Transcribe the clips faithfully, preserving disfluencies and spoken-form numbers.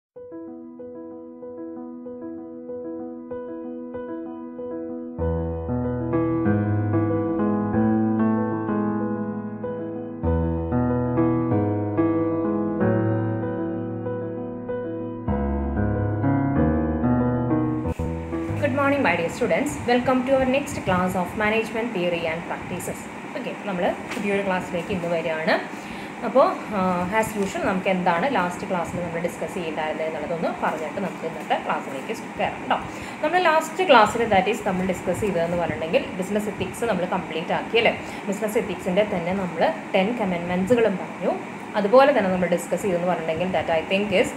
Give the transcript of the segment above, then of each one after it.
Good morning, my dear students. Welcome to our next class of Management Theory and Practices. Okay, നമ്മൾ പുതിയൊരു ക്ലാസ്സിലേക്ക് ഇന്ന് വരികയാണ്. അപ്പോൾ ആസ് യൂഷ്വൽ നമുക്ക് എന്താണ് ലാസ്റ്റ് ക്ലാസ്സിൽ നമ്മൾ ഡിസ്കസ് ചെയ്യേണ്ടത് എന്നുള്ളതൊന്ന് പറഞ്ഞിട്ട് നമുക്ക് ഇന്നത്തെ ക്ലാസ്സിലേക്ക് കയറാം കേട്ടോ. നമ്മൾ ലാസ്റ്റ് ക്ലാസ്സിൽ ദാറ്റ് ഈസ് നമ്മൾ ഡിസ്കസ് ചെയ്തതെന്ന് പറഞ്ഞിട്ടുണ്ടെങ്കിൽ ബിസിനസ് എത്തിക്സ് നമ്മൾ കംപ്ലീറ്റ് ആക്കിയല്ലേ. ബിസിനസ് എത്തിക്സിൻ്റെ തന്നെ നമ്മൾ ടെൻ കമൻമെൻറ്റ്സുകളും പറഞ്ഞു. അതുപോലെ തന്നെ നമ്മൾ ഡിസ്കസ് ചെയ്തെന്ന് പറഞ്ഞിട്ടുണ്ടെങ്കിൽ ദാറ്റ് ഐ തിങ്ക് ഈസ്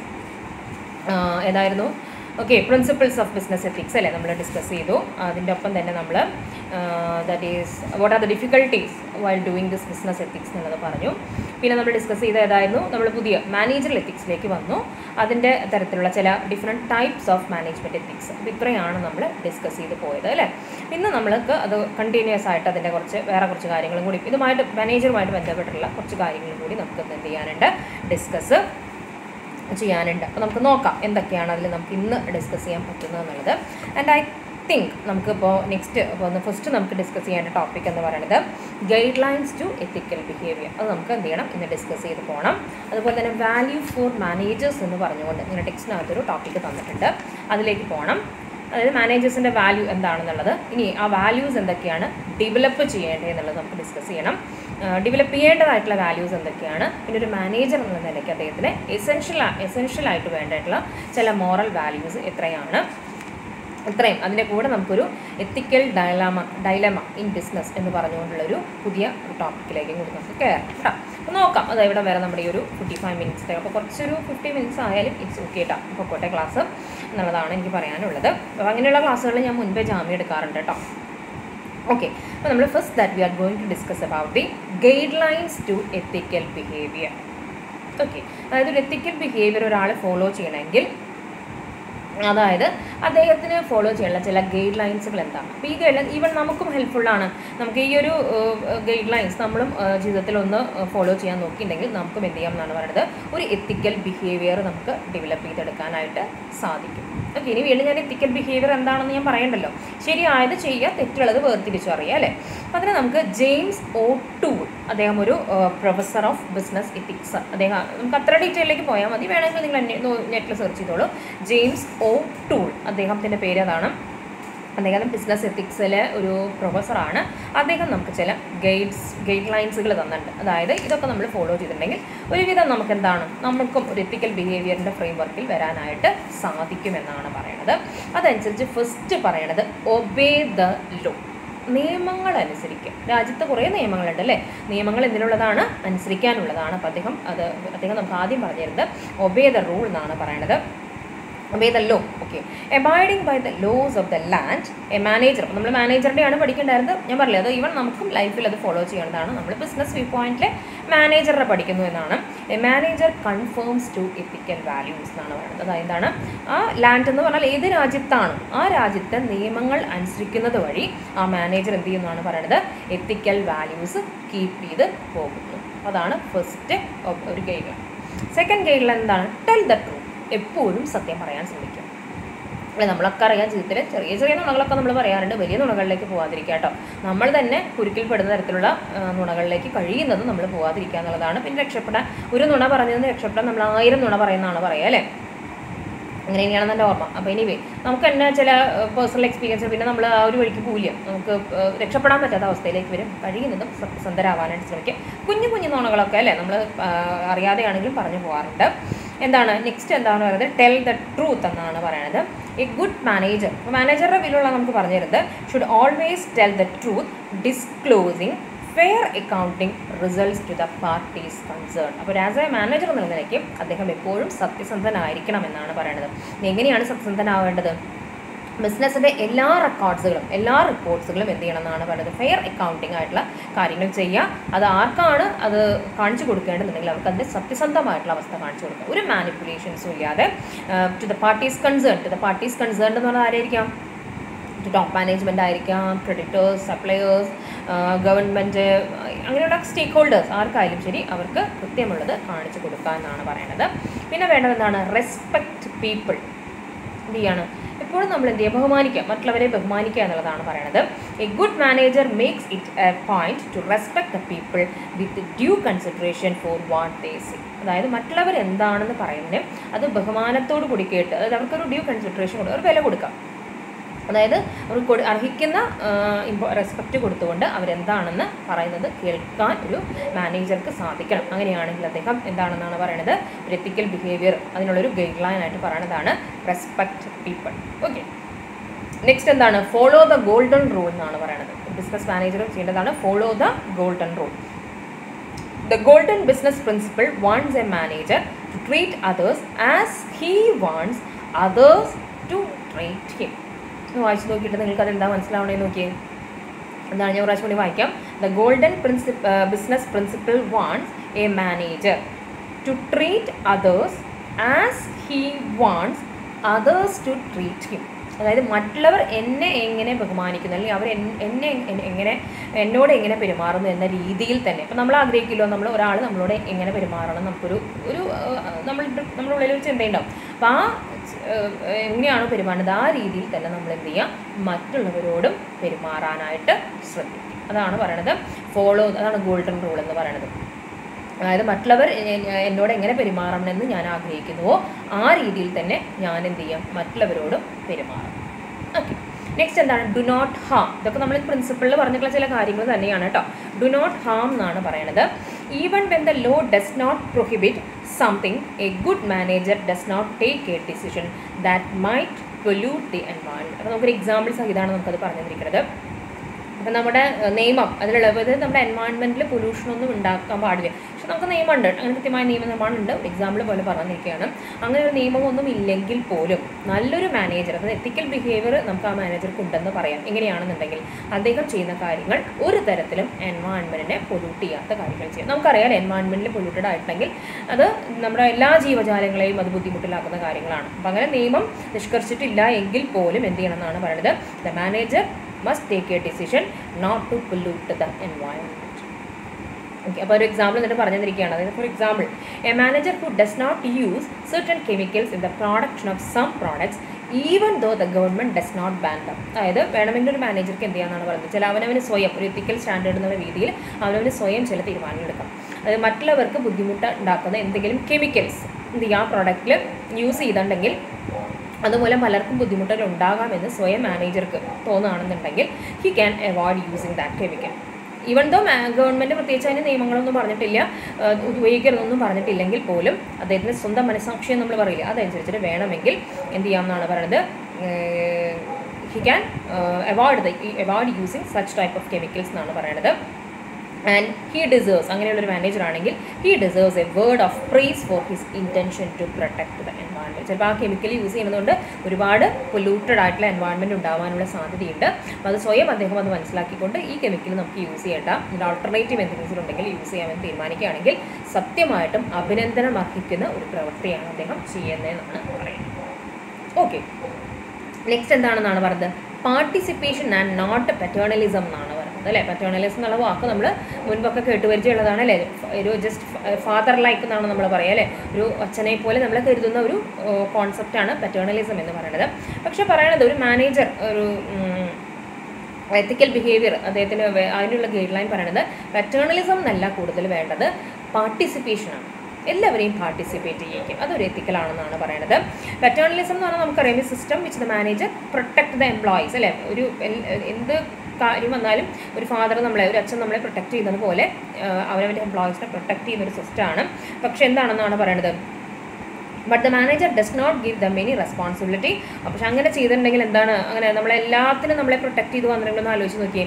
ഏതായിരുന്നു okay principles of business ethics അല്ലേ നമ്മൾ ഡിസ്കസ് ചെയ്തു. അതിൻ്റെ ഒപ്പം തന്നെ നമ്മൾ that is what are the difficulties while doing this business ethics എന്നുള്ളത് പറഞ്ഞു. പിന്നെ നമ്മൾ ഡിസ്കസ് ചെയ്ത ഏതായിരുന്നു നമ്മൾ പുതിയ മാനേജറൽ എത്തിക്സിലേക്ക് വന്നു. അതിൻ്റെ തരത്തിലുള്ള ചില different types of management ethics. അപ്പോൾ ഇത്രയാണ് നമ്മൾ ഡിസ്കസ് ചെയ്ത് പോയത് അല്ലേ. ഇന്ന് നമ്മൾക്ക് അത് കണ്ടിന്യൂസ് ആയിട്ട് അതിൻ്റെ കുറച്ച് വേറെ കുറച്ച് കാര്യങ്ങളും കൂടി ഇതുമായിട്ട് മാനേജറുമായിട്ട് ബന്ധപ്പെട്ടുള്ള കുറച്ച് കാര്യങ്ങളും കൂടി നമുക്ക് എന്ത് ചെയ്യാനുണ്ട് ഡിസ്കസ് ചെയ്യാനുണ്ട്. അപ്പോൾ നമുക്ക് നോക്കാം എന്തൊക്കെയാണ് അതിൽ നമുക്ക് ഇന്ന് ഡിസ്കസ് ചെയ്യാൻ പറ്റുന്നത് എന്നുള്ളത്. ആൻഡ് ഐ തിങ്ക് നമുക്കിപ്പോൾ നെക്സ്റ്റ് ഇപ്പോൾ ഒന്ന് ഫസ്റ്റ് നമുക്ക് ഡിസ്കസ് ചെയ്യേണ്ട ടോപ്പിക് എന്ന് പറയുന്നത് guidelines to ethical behaviour. അത് നമുക്ക് എന്ത് ചെയ്യണം ഇന്ന് ഡിസ്കസ് ചെയ്ത് പോകണം. അതുപോലെ തന്നെ വാല്യൂ ഫോർ മാനേജേഴ്സ് എന്ന് പറഞ്ഞുകൊണ്ട് ഇങ്ങനെ ടെക്സ്റ്റിനകത്തൊരു ടോപ്പിക്ക് തന്നിട്ടുണ്ട്, അതിലേക്ക് പോകണം. അതായത് മാനേജേഴ്സിൻ്റെ വാല്യൂ എന്താണെന്നുള്ളത്, ഇനി ആ വാല്യൂസ് എന്തൊക്കെയാണ് ഡെവലപ്പ് ചെയ്യേണ്ടത് എന്നുള്ളത് നമുക്ക് ഡിസ്കസ് ചെയ്യണം. ഡെവലപ്പ് ചെയ്യേണ്ടതായിട്ടുള്ള വാല്യൂസ് എന്തൊക്കെയാണ്, പിന്നെ ഒരു മാനേജർ എന്ന നിലയ്ക്ക് അദ്ദേഹത്തിന് എസെൻഷ്യൽ എസെൻഷ്യലായിട്ട് വേണ്ടിയിട്ടുള്ള ചില മോറൽ വാല്യൂസ് എത്രയാണ്, ഇത്രയും അതിൻ്റെ കൂടെ നമുക്കൊരു ethical dilemma dilemma in business എന്ന് പറഞ്ഞുകൊണ്ടുള്ളൊരു പുതിയ ടോപ്പിക്കിലേക്കും കൂടി നമുക്ക് കയറാം കേട്ടോ. അപ്പോൾ നോക്കാം അത് ഇവിടെ വരെ നമ്മുടെ ഈ ഒരു ഫിഫ്റ്റി ഫൈവ് മിനിറ്റ്സ് അപ്പോൾ കുറച്ചൊരു ഫിഫ്റ്റി മിനിറ്റ്സ് ആയാലും ഇറ്റ്സ് ഓക്കെ കേട്ടോ. അപ്പോൾ കോട്ടെ ക്ലാസ് എന്നുള്ളതാണ് എനിക്ക് പറയാനുള്ളത്. അപ്പോൾ അങ്ങനെയുള്ള ക്ലാസ്സുകളിൽ ഞാൻ മുൻപേ ജാമ്യം എടുക്കാറുണ്ട് കേട്ടോ. ഓക്കെ, അപ്പോൾ നമ്മൾ first that we are going to discuss about the guidelines to ethical behaviour. Okay, അതായത് ഒരു എത്തിക്കൽ ബിഹേവിയർ ഒരാൾ ഫോളോ ചെയ്യണമെങ്കിൽ അതായത് അദ്ദേഹത്തിന് ഫോളോ ചെയ്യാനുള്ള ചില ഗൈഡ് ലൈൻസുകൾ എന്താണ്. അപ്പോൾ ഈ ഗൈഡ് ലൈൻ ഈവൻ നമുക്കും ഹെൽപ്ഫുള്ളാണ്. നമുക്ക് ഈ ഒരു ഗൈഡ് ലൈൻസ് നമ്മളും ജീവിതത്തിൽ ഒന്ന് ഫോളോ ചെയ്യാൻ നോക്കിയിട്ടുണ്ടെങ്കിൽ നമുക്കും എന്ത് ചെയ്യാം എന്നാണ് പറയുന്നത്, ഒരു എത്തിക്കൽ ബിഹേവിയർ നമുക്ക് ഡെവലപ്പ് ചെയ്തെടുക്കാനായിട്ട് സാധിക്കും. ഓക്കെ, ഇനി വീണ്ടും ഞാൻ എത്തിക്കൽ ബിഹേവിയർ എന്താണെന്ന് ഞാൻ പറയണ്ടല്ലോ. ശരിയായത് ചെയ്യുക, തെറ്റുള്ളത് വേർതിരിച്ചു അറിയാം അല്ലേ. അപ്പോൾ അതിന് നമുക്ക് ജെയിംസ് ഒ ടൂൾ, അദ്ദേഹം ഒരു പ്രൊഫസർ ഓഫ് ബിസിനസ് എത്തിക്സ്, അദ്ദേഹം നമുക്ക് അത്ര ഡീറ്റെയിലേക്ക് പോയാൽ മതി, വേണമെങ്കിൽ നിങ്ങൾ നെറ്റിൽ സെർച്ച് ചെയ്തോളൂ. ജെയിംസ് ഒ ടൂൾ, അദ്ദേഹത്തിൻ്റെ പേര് അതാണ്. അദ്ദേഹം ബിസിനസ് എത്തിക്സിലെ ഒരു പ്രൊഫസറാണ്. അദ്ദേഹം നമുക്ക് ചില ഗൈഡ്സ് ഗൈഡ് ലൈൻസുകൾ തന്നിട്ടുണ്ട്. അതായത് ഇതൊക്കെ നമ്മൾ ഫോളോ ചെയ്തിട്ടുണ്ടെങ്കിൽ ഒരുവിധം നമുക്ക് എന്താണ് നമുക്കും ഒരു എത്തിക്കൽ ബിഹേവിയറിൻ്റെ ഫ്രെയിം വർക്കിൽ വരാനായിട്ട് സാധിക്കുമെന്നാണ് പറയുന്നത്. അതനുസരിച്ച് ഫസ്റ്റ് പറയണത് ഒബേ ദ ലോ, നിയമങ്ങൾ അനുസരിക്കുക. രാജ്യത്ത് കുറേ നിയമങ്ങളുണ്ട് അല്ലേ. നിയമങ്ങൾ എന്തിനുള്ളതാണ്, അനുസരിക്കാനുള്ളതാണ്. അപ്പോൾ അദ്ദേഹം അത് അദ്ദേഹം നമുക്ക് ആദ്യം പറഞ്ഞു തരുന്നത് ഒബേ ദ റൂൾ എന്നാണ് പറയണത്. obey the law. Okay, abiding by the laws of the land, a manager. അപ്പോൾ നമ്മൾ മാനേജറുടെയാണ് പഠിക്കേണ്ടായിരുന്നത്. ഞാൻ പറഞ്ഞില്ല അത് ഈവൻ നമുക്കും ലൈഫിൽ അത് ഫോളോ ചെയ്യേണ്ടതാണ്. നമ്മൾ ബിസിനസ് വ്യൂ പോയിന്റിലെ മാനേജറെ പഠിക്കുന്നു എന്നാണ്. A manager confirms to ethical values എന്നാണ് പറയുന്നത്. അതായത് എന്താണ് ആ ലാൻഡ് എന്ന് പറഞ്ഞാൽ ഏത് രാജ്യത്താണ് ആ രാജ്യത്തെ നിയമങ്ങൾ അനുസരിക്കുന്നത് വഴി ആ മാനേജർ എന്ത് ചെയ്യുന്നതാണ് പറയുന്നത്, എത്തിക്കൽ വാല്യൂസ് കീപ്പ് ചെയ്ത് പോകുന്നു. അതാണ് ഫസ്റ്റ് ഒരു guideline. Second guideline എന്താണ്, ടെൽ ദ ട്രൂത്ത്, എപ്പോഴും സത്യം പറയാൻ ശ്രമിക്കും. അല്ലെ, നമ്മളൊക്കെ അറിയാം ജീവിതത്തിൽ ചെറിയ ചെറിയ നുണകളൊക്കെ നമ്മൾ പറയാറുണ്ട്, വലിയ നുണകളിലേക്ക് പോകാതിരിക്കുക കേട്ടോ. നമ്മൾ തന്നെ കുരുക്കിൽപ്പെടുന്ന തരത്തിലുള്ള നുണകളിലേക്ക് കഴിയുന്നത് നമ്മൾ പോകാതിരിക്കുക എന്നുള്ളതാണ്. പിന്നെ രക്ഷപ്പെടാൻ ഒരു നുണ പറഞ്ഞതെന്ന് രക്ഷപ്പെടാൻ നമ്മൾ ആയിരം നുണ പറയുന്നതാണ് പറയുക അല്ലേ. അങ്ങനെ തന്നെയാണെന്ന് എൻ്റെ ഓർമ്മ. അപ്പോൾ എനിവേ നമുക്ക് തന്നെ ചില പേഴ്സണൽ എക്സ്പീരിയൻസ് പിന്നെ നമ്മൾ ആ ഒരു വഴിക്ക് പോവില്ല, നമുക്ക് രക്ഷപ്പെടാൻ പറ്റാത്ത അവസ്ഥയിലേക്ക് വരും. കഴിയുന്നതും സത്യസന്ധരാവാനായിട്ട് ശ്രമിക്കുക. കുഞ്ഞു കുഞ്ഞു നുണകളൊക്കെ അല്ലേ നമ്മൾ അറിയാതെയാണെങ്കിലും പറഞ്ഞു പോകാറുണ്ട്. എന്താണ് നെക്സ്റ്റ് എന്താണെന്ന് പറയുന്നത്, ടെൽ ദ ട്രൂത്ത് എന്നാണ് പറയുന്നത്. എ ഗുഡ് മാനേജർ, മാനേജറുടെ വിലുള്ള നമുക്ക് പറഞ്ഞു തരുന്നത് should always tell the truth disclosing fair accounting results to the parties concern. അപ്പോൾ ആസ് എ മാനേജർ എന്ന നിലയ്ക്ക് അദ്ദേഹം എപ്പോഴും സത്യസന്ധനായിരിക്കണം എന്നാണ് പറയുന്നത്. എങ്ങനെയാണ് സത്യസന്ധനാവേണ്ടത്, ബിസിനസ്സിൻ്റെ എല്ലാ റെക്കോർഡ്സുകളും എല്ലാ റിപ്പോർട്ട്സുകളും എന്ത് ചെയ്യണം എന്നാണ് പറയുന്നത്, ഫെയർ അക്കൗണ്ടിങ് ആയിട്ടുള്ള കാര്യങ്ങൾ ചെയ്യുക. അത് ആർക്കാണ് അത് കാണിച്ചു കൊടുക്കേണ്ടതെന്നുണ്ടെങ്കിൽ അവർക്ക് അതിൻ്റെ സത്യസന്ധമായിട്ടുള്ള അവസ്ഥ കാണിച്ചു കൊടുക്കുക, ഒരു മാനിപ്പുലേഷൻസും ഇല്ലാതെ. To the parties concern, to the parties concern എന്ന് പറഞ്ഞാൽ ആരായിരിക്കാം, ടോപ്പ് മാനേജ്മെൻ്റ് ആയിരിക്കാം, ക്രെഡിറ്റേഴ്സ്, സപ്ലയേഴ്സ്, ഗവൺമെൻറ്, അങ്ങനെയുള്ള സ്റ്റേക്ക് ഹോൾഡേഴ്സ് ആർക്കായാലും ശരി അവർക്ക് കൃത്യമുള്ളത് കാണിച്ചു കൊടുക്കുക എന്നാണ് പറയുന്നത്. പിന്നെ വേണ്ടത് എന്താണ്, റെസ്പെക്റ്റ് പീപ്പിൾ എന്ത് ചെയ്യാണ് എപ്പോഴും നമ്മൾ എന്ത് ചെയ്യുക ബഹുമാനിക്കുക മറ്റുള്ളവരെ ബഹുമാനിക്കുക എന്നുള്ളതാണ് പറയുന്നത്. A good manager makes it a point to respect the people with due consideration for what they say. അതായത് മറ്റുള്ളവർ എന്താണെന്ന് പറയുന്നതിന് അത് ബഹുമാനത്തോടു കൂടി കേട്ട് അതായത് അവർക്കൊരു ഡ്യൂ കൺസിഡറേഷൻ കൊടുക്കുക ഒരു വില കൊടുക്കാം. അതായത് അവർക്ക് കൊടു അർഹിക്കുന്ന ഇമ്പോ റെസ്പെക്റ്റ് കൊടുത്തുകൊണ്ട് അവരെന്താണെന്ന് പറയുന്നത് കേൾക്കാൻ ഒരു മാനേജർക്ക് സാധിക്കണം. അങ്ങനെയാണെങ്കിൽ അദ്ദേഹം എന്താണെന്നാണ് പറയുന്നത് ഒരു എത്തിക്കൽ ബിഹേവിയർ അതിനുള്ളൊരു ഗൈഡ് ലൈൻ ആയിട്ട് പറയുന്നതാണ് റെസ്പെക്ട് പീപ്പിൾ. ഓക്കെ, നെക്സ്റ്റ് എന്താണ് ഫോളോ ദ ഗോൾഡൻ റൂൾ എന്നാണ് പറയുന്നത്. ബിസിനസ് മാനേജറും ചെയ്യേണ്ടതാണ് follow the golden rule. The golden business principle wants a manager to treat others as he wants others to treat him. വായിച്ചു നോക്കിയിട്ട് നിങ്ങൾക്ക് അതെന്താ മനസ്സിലാവണേന്ന് നോക്കിയേ. എന്താണ് ഞാൻ പ്രാവശ്യം കൂടി വായിക്കാം. The golden principle business principle wants a manager to treat others as he wants others to treat him. അതായത് മറ്റുള്ളവർ എന്നെ എങ്ങനെ ബഹുമാനിക്കുന്നു അല്ലെങ്കിൽ അവർ എന്നെ എങ്ങനെ എന്നോട് എങ്ങനെ പെരുമാറുന്നു എന്ന രീതിയിൽ തന്നെ. ഇപ്പം നമ്മൾ ആഗ്രഹിക്കില്ലോ നമ്മൾ ഒരാൾ നമ്മളോട് എങ്ങനെ പെരുമാറണം നമുക്കൊരു ഒരു നമ്മൾ നമ്മുടെ ഉള്ളിൽ ഒരു ചിന്തയുണ്ടാവും. അപ്പോൾ ആ എങ്ങനെയാണോ പെരുമാറുന്നത് ആ രീതിയിൽ തന്നെ നമ്മൾ എന്ത് ചെയ്യുക മറ്റുള്ളവരോടും പെരുമാറാനായിട്ട് ശ്രദ്ധിക്കും. അതാണ് പറയണത് ഫോളോ അതാണ് ഗോൾഡൻ റൂൾ എന്ന് പറയുന്നത്. അതായത് മറ്റുള്ളവർ എന്നോട് എങ്ങനെ പെരുമാറണമെന്ന് ഞാൻ ആഗ്രഹിക്കുന്നുവോ ആ രീതിയിൽ തന്നെ ഞാൻ എന്ത് ചെയ്യാം മറ്റുള്ളവരോടും പെരുമാറും. ഓക്കെ, നെക്സ്റ്റ് എന്താണ് ഡു നോട്ട് ഹാം. ഇതൊക്കെ നമ്മൾ പ്രിൻസിപ്പിളിൽ പറഞ്ഞിട്ടുള്ള ചില കാര്യങ്ങൾ തന്നെയാണ് കേട്ടോ. ഡു നോട്ട് ഹാം എന്നാണ് പറയണത്. Even when the law does not prohibit something a good manager does not take a decision that might pollute the environment. അപ്പോൾ നമുക്കൊരു എക്സാമ്പിൾ സഹിതമാണ് നമുക്കത് പറഞ്ഞു തന്നിരിക്കുന്നത്. അപ്പം നമ്മുടെ നിയമം അതിലുള്ളത് നമ്മുടെ എൻവയൺമെൻറ്റിൽ പൊല്യൂഷനൊന്നും ഉണ്ടാക്കാൻ പാടില്ല. പക്ഷെ നമുക്ക് നിയമമുണ്ട്, അങ്ങനെ കൃത്യമായ നിയമ നിർമ്മാണമുണ്ട്. ഒരു എക്സാമ്പിൾ പോലെ പറഞ്ഞിരിക്കുകയാണ്. അങ്ങനെ ഒരു നിയമമൊന്നും ഇല്ലെങ്കിൽ പോലും നല്ലൊരു മാനേജർ അതായത് എത്തിക്കൽ ബിഹേവിയർ നമുക്ക് ആ മാനേജർക്ക് ഉണ്ടെന്ന് പറയാം. എങ്ങനെയാണെന്നുണ്ടെങ്കിൽ അദ്ദേഹം ചെയ്യുന്ന കാര്യങ്ങൾ ഒരു തരത്തിലും എൻവയൺമെൻറ്റിനെ പൊല്യൂട്ട് ചെയ്യാത്ത കാര്യങ്ങൾ ചെയ്യും. നമുക്കറിയാം എൻവയൺമെൻറ്റിൽ പൊല്യൂട്ടഡ് ആയിട്ടുണ്ടെങ്കിൽ അത് നമ്മുടെ എല്ലാ ജീവജാലങ്ങളെയും അത് ബുദ്ധിമുട്ടിലാക്കുന്ന കാര്യങ്ങളാണ്. അപ്പം അങ്ങനെ നിയമം നിഷ്കർഷിച്ചിട്ടില്ല എങ്കിൽ പോലും എന്ത് ചെയ്യണം എന്നാണ് പറയുന്നത് the manager must take a decision not to pollute the environment. Okay, അപ്പോൾ ഒരു എക്സാമ്പിൾ എന്നിട്ട് പറഞ്ഞു തന്നിരിക്കുകയാണ്. അതായത് for example a manager who does not use certain chemicals in the production of some products even though the government does not ban them. അതായത് വേണമെങ്കിൽ ഒരു മാനേജർക്ക് എന്ത് ചെയ്യാമെന്നാണ് പറയുന്നത് ചില അവനവന് സ്വയം ഒരു എത്തിക്കൽ സ്റ്റാൻഡേർഡ് എന്നുള്ള രീതിയിൽ അവനവന് സ്വയം ചില തീരുമാനങ്ങൾ എടുക്കാം. അതായത് മറ്റുള്ളവർക്ക് ബുദ്ധിമുട്ട് ഉണ്ടാക്കുന്ന എന്തെങ്കിലും കെമിക്കൽസ് എന്ത് ചെയ്യുക ആ പ്രോഡക്റ്റിൽ യൂസ് ചെയ്തിട്ടുണ്ടെങ്കിൽ അതുമൂലം പലർക്കും ബുദ്ധിമുട്ടുകൾ ഉണ്ടാകാമെന്ന് സ്വയം മാനേജർക്ക് തോന്നുകയാണെന്നുണ്ടെങ്കിൽ he can avoid using that chemical. Even though government പ്രത്യേകിച്ച് അതിന് നിയമങ്ങളൊന്നും പറഞ്ഞിട്ടില്ല ഉപയോഗിക്കരുതൊന്നും പറഞ്ഞിട്ടില്ലെങ്കിൽ പോലും അദ്ദേഹത്തിൻ്റെ സ്വന്തം മനസ്സാക്ഷിയം നമ്മൾ പറയില്ല അതനുസരിച്ചിട്ട് വേണമെങ്കിൽ എന്ത് ചെയ്യാമെന്നാണ് പറയുന്നത് he can avoid the avoid using such type of chemicals എന്നാണ് പറയുന്നത്. ആൻഡ് ഹീ ഡിസേർവ്സ് അങ്ങനെയുള്ളൊരു മാനേജർ ആണെങ്കിൽ he deserves a word of praise for his intention to protect the environment. ചിലപ്പോൾ ആ കെമിക്കൽ യൂസ് ചെയ്യുന്നതുകൊണ്ട് ഒരുപാട് പൊല്യൂട്ടഡ് ആയിട്ടുള്ള എൻവയൺമെൻറ്റ് ഉണ്ടാകാനുള്ള സാധ്യതയുണ്ട്. അപ്പോൾ അത് സ്വയം അദ്ദേഹം അത് മനസ്സിലാക്കിക്കൊണ്ട് ഈ കെമിക്കൽ നമുക്ക് യൂസ് ചെയ്യേണ്ട ഇതിൻ്റെ ഓൾട്ടർനേറ്റീവ് എന്തെങ്കിലും ഉണ്ടെങ്കിൽ യൂസ് ചെയ്യാമെന്ന് തീരുമാനിക്കുകയാണെങ്കിൽ സത്യമായിട്ടും അഭിനന്ദനം അർഹിക്കുന്ന ഒരു പ്രവൃത്തിയാണ് അദ്ദേഹം ചെയ്യുന്നതെന്നാണ് പറയുന്നത്. ഓക്കെ, നെക്സ്റ്റ് എന്താണെന്നാണ് പറയുന്നത് പാർട്ടിസിപ്പേഷൻ ആൻഡ് നോട്ട് പെറ്റേണലിസം എന്നാണ് പറയുന്നത് അല്ലേ. പെറ്റേണലിസം എന്നുള്ള വാക്ക് നമ്മൾ മുൻപൊക്കെ കേട്ടുപരിചയമുള്ളതാണ് അല്ലേ. ഒരു ജസ്റ്റ് ഫാദർ ലൈക്ക് എന്നാണ് നമ്മൾ പറയുക അല്ലേ. ഒരു അച്ഛനെ പോലെ നമ്മൾ കരുതുന്ന ഒരു കോൺസെപ്റ്റാണ് പെറ്റേണലിസം എന്ന് പറയുന്നത്. പക്ഷെ പറയണത് ഒരു മാനേജർ ഒരു എത്തിക്കൽ ബിഹേവിയർ അദ്ദേഹത്തിന് അതിനുള്ള ഗൈഡ് ലൈൻ പറയണത് പെറ്റേണലിസം എന്നല്ല കൂടുതൽ വേണ്ടത് പാർട്ടിസിപ്പേഷനാണ്. എല്ലാവരെയും പാർട്ടിസിപ്പേറ്റ് ചെയ്യിക്കും അതൊരു എത്തിക്കലാണെന്നാണ് പറയുന്നത്. പെറ്റേണലിസം എന്ന് പറഞ്ഞാൽ നമുക്കറിയാം system which the manager protect the employees അല്ലേ. ഒരു എന്ത് കാര്യം വന്നാലും ഒരു ഫാദർ നമ്മളെ ഒരു അച്ഛൻ നമ്മളെ പ്രൊട്ടക്ട് ചെയ്യുന്നത് പോലെ അവരവൻ്റെ എംപ്ലോയീസിനെ പ്രൊട്ടക്ട് ചെയ്യുന്ന ഒരു സിസ്റ്റമാണ്. പക്ഷെ എന്താണെന്നാണ് പറയണത് but the manager does not give them any responsibility. പക്ഷെ അങ്ങനെ ചെയ്തിട്ടുണ്ടെങ്കിൽ എന്താണ് അങ്ങനെ നമ്മളെല്ലാത്തിനും നമ്മളെ പ്രൊട്ടക്ട് ചെയ്ത് വന്നിട്ടുണ്ടെന്ന് ആലോചിച്ച് നോക്കിയേ.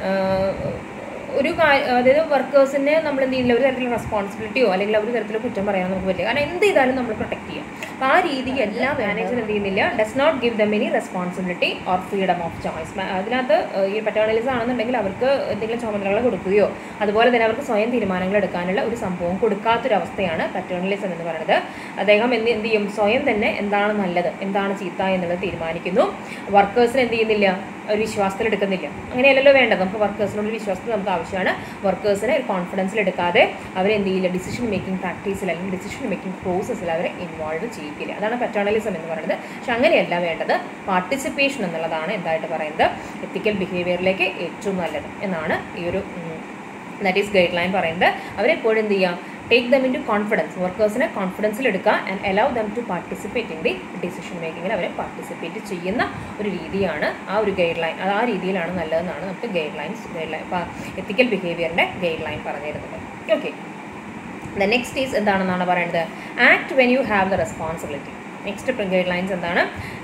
ഒരു അതായത് വർക്കേഴ്സിനെ നമ്മൾ എന്ത് ചെയ്യുന്നില്ല ഒരു തരത്തിലുള്ള റെസ്പോൺസിബിലിറ്റിയോ അല്ലെങ്കിൽ ഒരു തരത്തിലുള്ള കുറ്റം പറയാൻ നമുക്ക് പറ്റില്ല. കാരണം എന്ത് ചെയ്താലും നമ്മൾ പ്രൊട്ടക്ട് ചെയ്യാം. അപ്പോൾ ആ രീതിക്ക് എല്ലാ മാനേജർ എന്ത് ചെയ്യുന്നില്ല does not give them any responsibility or freedom of choice. അതിനകത്ത് ഈ പെറ്റേണലിസം ആണെന്നുണ്ടെങ്കിൽ അവർക്ക് എന്തെങ്കിലും ചുമതലകൾ കൊടുക്കുകയോ അതുപോലെ തന്നെ അവർക്ക് സ്വയം തീരുമാനങ്ങൾ എടുക്കാനുള്ള ഒരു സംഭവം കൊടുക്കാത്തൊരവസ്ഥയാണ് പെറ്റേണലിസം എന്ന് പറയുന്നത്. അദ്ദേഹം എന്ത് എന്ത് ചെയ്യും സ്വയം തന്നെ എന്താണ് നല്ലത് എന്താണ് ചീത്ത എന്നുള്ളത് തീരുമാനിക്കുന്നു. വർക്കേഴ്സിന് എന്ത് ചെയ്യുന്നില്ല ഒരു വിശ്വാസത്തിൽ എടുക്കുന്നില്ല. അങ്ങനെയല്ലല്ലോ വേണ്ടത്. നമുക്ക് വർക്കേഴ്സിനോട് വിശ്വാസത്തിൽ നമുക്ക് ആവശ്യമാണ്. വർക്കേഴ്സിനെ ഒരു കോൺഫിഡൻസിൽ എടുക്കാതെ അവരെന്ത് ചെയ്യില്ല, ഡിസിഷൻ മേക്കിംഗ് പ്രാക്ടീസിൽ അല്ലെങ്കിൽ ഡിസിഷൻ മേക്കിംഗ് പ്രോസസ്സിൽ അവരെ ഇൻവോൾവ് ചെയ്യിക്കില്ല. അതാണ് പാറ്റേണലിസം എന്ന് പറയുന്നത്. പക്ഷെ അങ്ങനെയല്ല വേണ്ടത്. പാർട്ടിസിപ്പേഷൻ എന്നുള്ളതാണ് എന്തായിട്ട് പറയുന്നത് എത്തിക്കൽ ബിഹേവിയറിലേക്ക് ഏറ്റവും നല്ലത് എന്നാണ് ഈ ഒരു ദാറ്റ് ഈസ് ഗൈഡ് ലൈൻ പറയുന്നത്. അവരെപ്പോഴും എന്ത് ചെയ്യുക, take them into confidence, വർക്കേഴ്സിനെ കോൺഫിഡൻസിൽ എടുക്കുക and allow them to participate in the decision മേക്കിങ്ങിൽ അവരെ പാർട്ടിസിപ്പേറ്റ് ചെയ്യുന്ന ഒരു രീതിയാണ് ആ ഒരു ഗൈഡ് ലൈൻ. അത് ആ രീതിയിലാണ് നല്ലതെന്നാണ് നമുക്ക് guidelines guideline ethical ബിഹേവിയറിൻ്റെ ഗൈഡ് ലൈൻ പറഞ്ഞിരുന്നത്. ഓക്കെ, ദ നെക്സ്റ്റ് ഈസ് എന്താണെന്നാണ് പറയുന്നത്, act when you have the responsibility. Next guidelines എന്താണ്,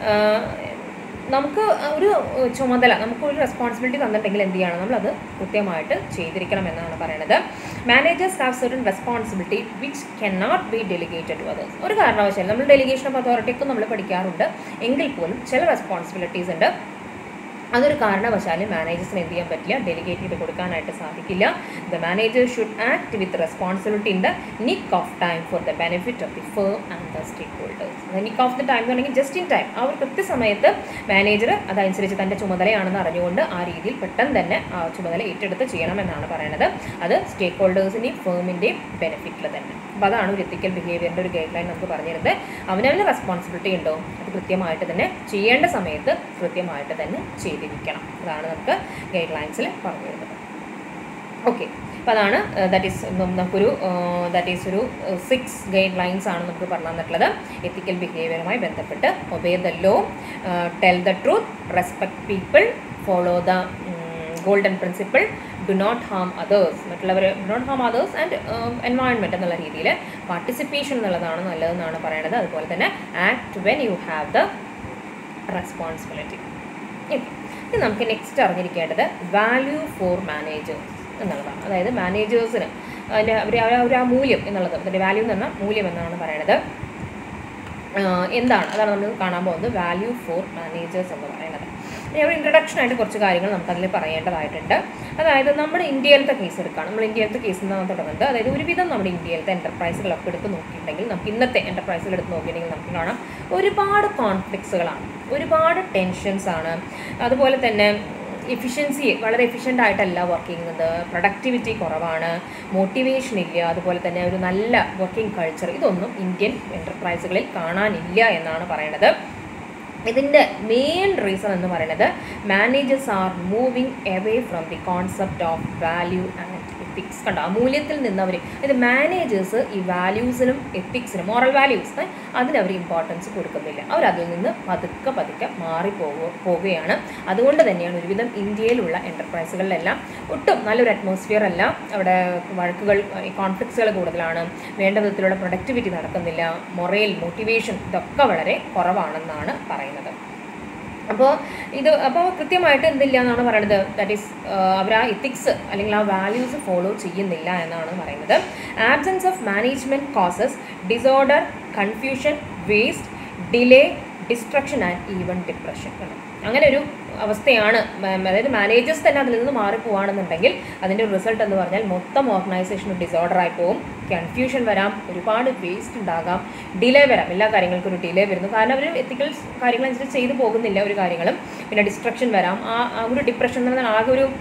നമുക്ക് ഒരു ചുമതല, നമുക്കൊരു റെസ്പോൺസിബിലിറ്റി തന്നിട്ടുണ്ടെങ്കിൽ എന്ത് ചെയ്യണം, നമ്മളത് കൃത്യമായിട്ട് ചെയ്തിരിക്കണം എന്നാണ് പറയുന്നത്. Managers have certain responsibility which can not be delegated to others. ഒരു കാരണവശാലും നമ്മൾ ഡെലിഗേഷൻ ഓഫ് അതോറിറ്റിയൊക്കെ നമ്മൾ പഠിക്കാറുണ്ട്, എങ്കിൽ പോലും ചില റെസ്പോൺസിബിലിറ്റീസ് ഉണ്ട്, അതൊരു കാരണവശാലും മാനേജേഴ്സിന് എന്ത് ചെയ്യാൻ പറ്റില്ല, ഡെലിഗേറ്റ് ചെയ്ത് കൊടുക്കാനായിട്ട് സാധിക്കില്ല. The manager should act with responsibility in the nick of time for the benefit of the firm and the stake holders. Nick of the time എന്ന് പറഞ്ഞെങ്കിൽ ജസ്റ്റ് ഇൻ ടൈം, ആ ഒരു കൃത്യസമയത്ത് മാനേജർ അതനുസരിച്ച് തൻ്റെ ചുമതലയാണെന്ന് അറിഞ്ഞുകൊണ്ട് ആ രീതിയിൽ പെട്ടെന്ന് തന്നെ ആ ചുമതല ഏറ്റെടുത്ത് ചെയ്യണമെന്നാണ് പറയുന്നത്. അത് സ്റ്റേക്ക് ഹോൾഡേഴ്സിൻ്റെയും ഫേമിൻ്റെയും ബെനിഫിറ്റിൽ തന്നെ. അപ്പോൾ അതാണ് ഒരു എത്തിക്കൽ ബിഹേവിയറിൻ്റെ ഒരു ഗൈഡ് ലൈൻ നമുക്ക് പറഞ്ഞിരുന്നത്. അവനവന് റെസ്പോൺസിബിലിറ്റി ഉണ്ടോ, അത് കൃത്യമായിട്ട് തന്നെ ചെയ്യേണ്ട സമയത്ത് കൃത്യമായിട്ട് തന്നെ ചെയ്തിരിക്കണം. അതാണ് നമുക്ക് ഗൈഡ് ലൈൻസിൽ പറഞ്ഞു തരുന്നത്. ഓക്കെ, അപ്പോൾ അതാണ് ദാറ്റ് ഈസ് നമുക്കൊരു ദാറ്റ് ഈസ് ഒരു സിക്സ് ഗൈഡ് ലൈൻസ് ആണ് നമുക്ക് പറഞ്ഞു തന്നിട്ടുള്ളത് എത്തിക്കൽ ബിഹേവിയറുമായി ബന്ധപ്പെട്ട്. Obey the law, tell the truth, respect people, follow the golden principle, do not harm others, മറ്റുള്ളവർ do not harm others and environment എന്നുള്ള രീതിയിൽ പാർട്ടിസിപ്പേഷൻ എന്നുള്ളതാണ് നല്ലതെന്നാണ് പറയുന്നത്. അതുപോലെ തന്നെ act when you have the responsibility. ഇനി നമുക്ക് നെക്സ്റ്റ് അറിഞ്ഞിരിക്കേണ്ടത് വാല്യൂ ഫോർ മാനേജേഴ്സ് എന്നുള്ളതാണ്. അതായത് മാനേജേഴ്സിന് അതിൻ്റെ അവർ അവർ ആ മൂല്യം എന്നുള്ളത്, അതിൻ്റെ വാല്യൂ എന്ന് പറഞ്ഞാൽ മൂല്യം എന്നാണ് പറയുന്നത്. എന്താണ്, അതാണ് നമ്മൾ കാണാൻ പോകുന്നത് വാല്യൂ ഫോർ മാനേജേഴ്സ് എന്ന് പറയുന്നത്. ഒരു ഇൻട്രഡക്ഷനായിട്ട് കുറച്ച് കാര്യങ്ങൾ നമുക്കതിൽ പറയേണ്ടതായിട്ടുണ്ട്. അതായത് നമ്മുടെ ഇന്ത്യയിലത്തെ കേസ് എടുക്കുകയാണ്. നമ്മൾ ഇന്ത്യയിലത്തെ കേസിൽ നിന്നാണ് തുടങ്ങുന്നത്. അതായത് ഒരുവിധം നമ്മുടെ ഇന്ത്യയിലത്തെ എൻ്റർപ്രൈസുകളൊക്കെ എടുത്ത് നോക്കിയിട്ടുണ്ടെങ്കിൽ, നമുക്ക് ഇന്നത്തെ എൻ്റർപ്രൈസുകൾ എടുത്ത് നോക്കിയിട്ടുണ്ടെങ്കിൽ നമുക്ക് കാണാം ഒരുപാട് കോൺഫ്ലിക്ട്സുകളാണ്, ഒരുപാട് ടെൻഷൻസാണ്. അതുപോലെ തന്നെ എഫിഷ്യൻസി വളരെ എഫിഷ്യൻ്റ് ആയിട്ടല്ല വർക്ക് ചെയ്യുന്നത്, പ്രൊഡക്ടിവിറ്റി കുറവാണ്, മോട്ടിവേഷൻ ഇല്ല, അതുപോലെ തന്നെ ഒരു നല്ല വർക്കിംഗ് കൾച്ചർ, ഇതൊന്നും ഇന്ത്യൻ എൻ്റർപ്രൈസുകളിൽ കാണാനില്ല എന്നാണ് പറയുന്നത്. ഇതിൻ്റെ മെയിൻ റീസൺ എന്ന് പറയുന്നത് managers are moving away from the concept of value and ethics. കണ്ടോ, ആ മൂല്യത്തിൽ നിന്ന് അവർ, ഇത് മാനേജേഴ്സ് ഈ വാല്യൂസിനും എത്തിക്സിനും, മോറൽ വാല്യൂസ് അതിനവർ ഇമ്പോർട്ടൻസ് കൊടുക്കുന്നില്ല. അവരതിൽ നിന്ന് പതുക്കെ പതുക്കെ മാറിപ്പോകുക പോവുകയാണ്. അതുകൊണ്ട് തന്നെയാണ് ഒരുവിധം ഇന്ത്യയിലുള്ള എൻ്റർപ്രൈസുകളിലെല്ലാം ഒട്ടും നല്ലൊരു അറ്റ്മോസ്ഫിയർ അല്ല. അവിടെ വഴക്കുകൾ, കോൺഫ്ലിക്ട്സുകൾ കൂടുതലാണ്, വേണ്ട വിധത്തിലുള്ള പ്രൊഡക്ടിവിറ്റി നടക്കുന്നില്ല, മൊറൽ, മോട്ടിവേഷൻ ഇതൊക്കെ വളരെ കുറവാണെന്നാണ് പറയുന്നത്. അപ്പോൾ ഇത് അപ്പോൾ കൃത്യമായിട്ട് എന്തില്ല എന്നാണ് പറയുന്നത്, ദാറ്റ് ഈസ് അവർ ആ എത്തിക്സ് അല്ലെങ്കിൽ ആ വാല്യൂസ് ഫോളോ ചെയ്യുന്നില്ല എന്നാണ് പറയുന്നത്. Absence of management causes disorder, confusion, waste, delay, destruction and even depression. അങ്ങനെ ഒരു അവസ്ഥയാണ്. അതായത് മാനേജേഴ്സ് തന്നെ അതിൽ നിന്ന് മാറിപ്പോവാണെന്നുണ്ടെങ്കിൽ അതിൻ്റെ റിസൾട്ട് എന്ന് പറഞ്ഞാൽ മൊത്തം ഓർഗനൈസേഷൻ ഡിസോർഡറായി പോവും, കൺഫ്യൂഷൻ വരാം, ഒരുപാട് വേസ്റ്റ് ഉണ്ടാകാം, ഡിലേ വരാം. എല്ലാ കാര്യങ്ങൾക്കും ഒരു ഡിലേ വരുന്നു, കാരണം അവർ എത്തിക്കൽ കാര്യങ്ങളനുസരിച്ച് ചെയ്തു പോകുന്നില്ല ഒരു കാര്യങ്ങളും. പിന്നെ ഡിസ്ട്രക്ഷൻ വരാം, ആ ഒരു ഡിപ്രഷൻ എന്ന് പറഞ്ഞാൽ ആകെ ഒരു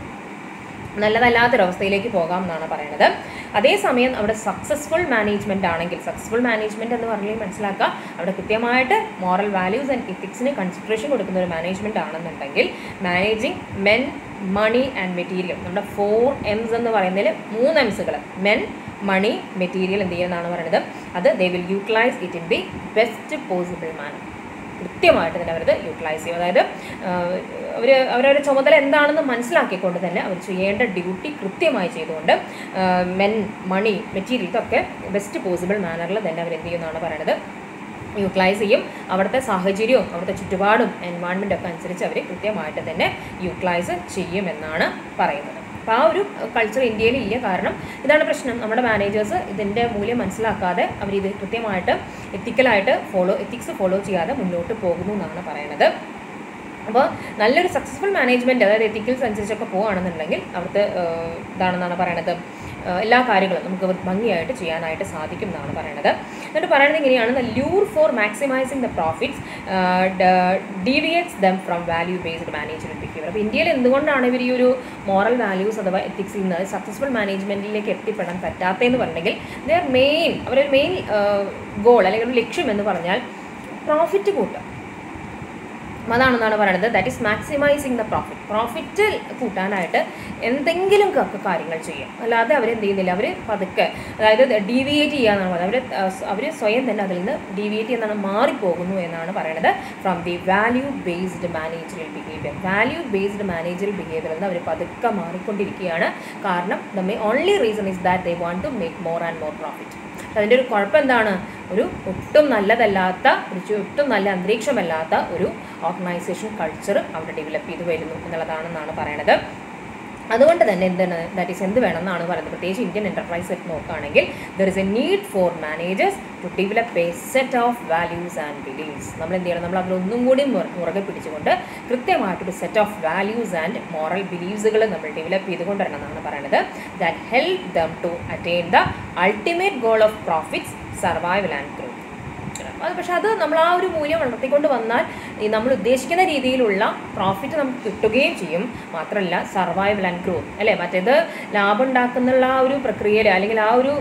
നല്ലതല്ലാത്തൊരവസ്ഥയിലേക്ക് പോകാം എന്നാണ് പറയുന്നത്. അതേസമയം അവിടെ സക്സസ്ഫുൾ മാനേജ്മെൻറ്റ് ആണെങ്കിൽ, സക്സസ്ഫുൾ മാനേജ്മെൻറ്റ് എന്ന് പറഞ്ഞാൽ മനസ്സിലാക്കുക, അവിടെ കൃത്യമായിട്ട് മോറൽ വാല്യൂസ് ആൻഡ് എത്തിക്സിന് കൺസിഡറേഷൻ കൊടുക്കുന്ന ഒരു മാനേജ്മെൻറ്റ് ആണെന്നുണ്ടെങ്കിൽ, managing men, money and material, നമ്മുടെ ഫോർ എംസ് എന്ന് പറയുന്നതിൽ മൂന്ന് എംസുകൾ മെൻ, മണി, മെറ്റീരിയൽ എന്ത് ചെയ്യുന്നതാണ് പറയുന്നത്, അത് they will utilise it in the best possible manner. കൃത്യമായിട്ട് തന്നെ അവരത് യൂട്ടിലൈസ് ചെയ്യും. അതായത് അവർ അവരവരുടെ ചുമതല എന്താണെന്ന് മനസ്സിലാക്കിക്കൊണ്ട് തന്നെ അവർ ചെയ്യേണ്ട ഡ്യൂട്ടി കൃത്യമായി ചെയ്തുകൊണ്ട് മെൻ, മണി, മെറ്റീരിയൽ ഇതൊക്കെ ബെസ്റ്റ് പോസിബിൾ മാനറിൽ തന്നെ അവർ എന്ത് ചെയ്യുന്നതാണ് പറയുന്നത്, യൂട്ടിലൈസ് ചെയ്യും. അവിടുത്തെ സാഹചര്യവും അവിടുത്തെ ചുറ്റുപാടും എൻവയോൺമെൻറ്റും ഒക്കെ അനുസരിച്ച് അവർ കൃത്യമായിട്ട് തന്നെ യൂട്ടിലൈസ് ചെയ്യുമെന്നാണ് പറയുന്നത്. അപ്പോൾ ആ ഒരു കൾച്ചർ ഇന്ത്യയിൽ ഇല്ല. കാരണം ഇതാണ് പ്രശ്നം, നമ്മുടെ മാനേജേഴ്സ് ഇതിൻ്റെ മൂല്യം മനസ്സിലാക്കാതെ അവരിത് കൃത്യമായിട്ട് എത്തിക്കലായിട്ട് ഫോളോ എത്തിക്സ് ഫോളോ ചെയ്യാതെ മുന്നോട്ട് പോകുന്നു എന്നാണ് പറയുന്നത്. അപ്പോൾ നല്ലൊരു സക്സസ്ഫുൾ മാനേജ്മെൻറ്റ്, അതായത് എത്തിക്കൽസ് അനുസരിച്ചൊക്കെ പോവുകയാണെന്നുണ്ടെങ്കിൽ അവിടുത്തെ ഇതാണെന്നാണ് പറയണത്, എല്ലാ കാര്യങ്ങളും നമുക്ക് ഭംഗിയായിട്ട് ചെയ്യാനായിട്ട് സാധിക്കും എന്നാണ് പറയുന്നത്. എന്നിട്ട് പറയുന്നത് ഇങ്ങനെയാണ്, the lure for maximising the profits deviates them from value based management behaviour. അപ്പോൾ ഇന്ത്യയിൽ എന്തുകൊണ്ടാണ് ഇവർ ഈ ഒരു മോറൽ വാല്യൂസ് അഥവാ എത്തിക്സിൽ നിന്ന് സക്സസ്ഫുൾ മാനേജ്മെൻറ്റിലേക്ക് എത്തിപ്പെടാൻ പറ്റാത്തതെന്ന് പറഞ്ഞെങ്കിൽ ദർ മെയിൻ അവരുടെ മെയിൻ ഗോൾ അല്ലെങ്കിൽ ഒരു ലക്ഷ്യം എന്ന് പറഞ്ഞാൽ പ്രോഫിറ്റ് കൂട്ടുക. അതാണെന്നാണ് പറയുന്നത്. That is maximising the profit. Profit കൂട്ടാനായിട്ട് എന്തെങ്കിലും കാര്യങ്ങൾ ചെയ്യും, അല്ലാതെ അവരെന്ത് ചെയ്യുന്നില്ല, അവർ പതുക്കെ അതായത് ഡീവിയേറ്റ് ചെയ്യുക എന്നാണ് പറയുന്നത്. അവർ അവർ സ്വയം തന്നെ അതിൽ നിന്ന് ഡീവിയേറ്റ് ചെയ്യുന്നതാണ്, മാറിപ്പോകുന്നു എന്നാണ് പറയുന്നത്. From the value based managerial behaviour. Value based managerial behaviour എന്ന് അവർ പതുക്കെ മാറിക്കൊണ്ടിരിക്കുകയാണ്. കാരണം the may only reason is that they want to make more and more profit. അതിൻ്റെ ഒരു കുഴപ്പം എന്താണ്, ഒരു ഒട്ടും നല്ലതല്ലാത്ത ഒരു ഒട്ടും നല്ല അന്തരീക്ഷമല്ലാത്ത ഒരു ഓർഗനൈസേഷൻ കൾച്ചർ അവിടെ ഡെവലപ്പ് ചെയ്ത് വരുന്നു എന്നുള്ളതാണെന്നാണ് പറയണത്. അതുകൊണ്ട് തന്നെ എന്താണ് ദാറ്റ് ഈസ് എന്ത് വേണമെന്നാണ് പറയുന്നത്. പ്രത്യേകിച്ച് ഇന്ത്യൻ എൻ്റർപ്രൈസ് സെറ്റ് നോക്കുകയാണെങ്കിൽ there is a need for managers to develop a set of values and beliefs. നമ്മൾ എന്ത് ചെയ്യണം, നമ്മൾ അതിലൊന്നും കൂടി മുറുകെ പിടിച്ചുകൊണ്ട് കൃത്യമായിട്ടൊരു set of values and moral ബിലീവ്സുകൾ നമ്മൾ ഡെവലപ്പ് ചെയ്തുകൊണ്ടിരണം എന്നാണ് പറയുന്നത്. That help them to attain the ultimate goal of profits, survival and growth. അത് പക്ഷേ അത് നമ്മൾ ആ ഒരു മൂല്യം വളർത്തിക്കൊണ്ട് വന്നാൽ ഈ നമ്മൾ ഉദ്ദേശിക്കുന്ന രീതിയിലുള്ള പ്രോഫിറ്റ് നമുക്ക് കിട്ടുകയും ചെയ്യും. മാത്രമല്ല സർവൈവൽ ആൻഡ് ഗ്രോത്ത് അല്ലേ, മറ്റേത് ലാഭം ഉണ്ടാക്കുന്നുള്ള ആ ഒരു പ്രക്രിയയിൽ അല്ലെങ്കിൽ ആ ഒരു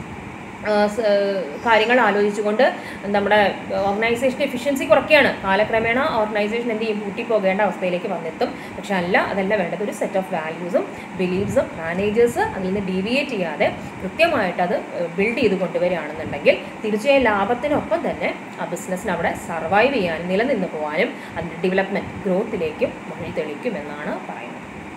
കാര്യങ്ങൾ ആലോചിച്ചുകൊണ്ട് നമ്മുടെ ഓർഗനൈസേഷൻ എഫിഷ്യൻസി കുറയ്ക്കുകയാണ്. കാലക്രമേണ ഓർഗനൈസേഷൻ എന്ത് ചെയ്യും, പൂട്ടി പോകേണ്ട അവസ്ഥയിലേക്ക് വന്നെത്തും. പക്ഷെ അല്ല, അതല്ല വേണ്ടത്. ഒരു സെറ്റ് ഓഫ് വാല്യൂസും ബിലീവ്സും മാനേജേഴ്സ് അതിൽ നിന്ന് ഡീവിയേറ്റ് ചെയ്യാതെ കൃത്യമായിട്ട് അത് ബിൽഡ് ചെയ്ത് കൊണ്ടുവരികയാണെന്നുണ്ടെങ്കിൽ തീർച്ചയായും ലാഭത്തിനൊപ്പം തന്നെ ആ ബിസിനസ്സിന് അവിടെ സർവൈവ് ചെയ്യാനും നിലനിന്ന് പോകാനും അതിൻ്റെ ഡെവലപ്മെൻറ്റ് ഗ്രോത്തിലേക്കും വഴി തെളിക്കുമെന്നാണ് പറയുന്നത്.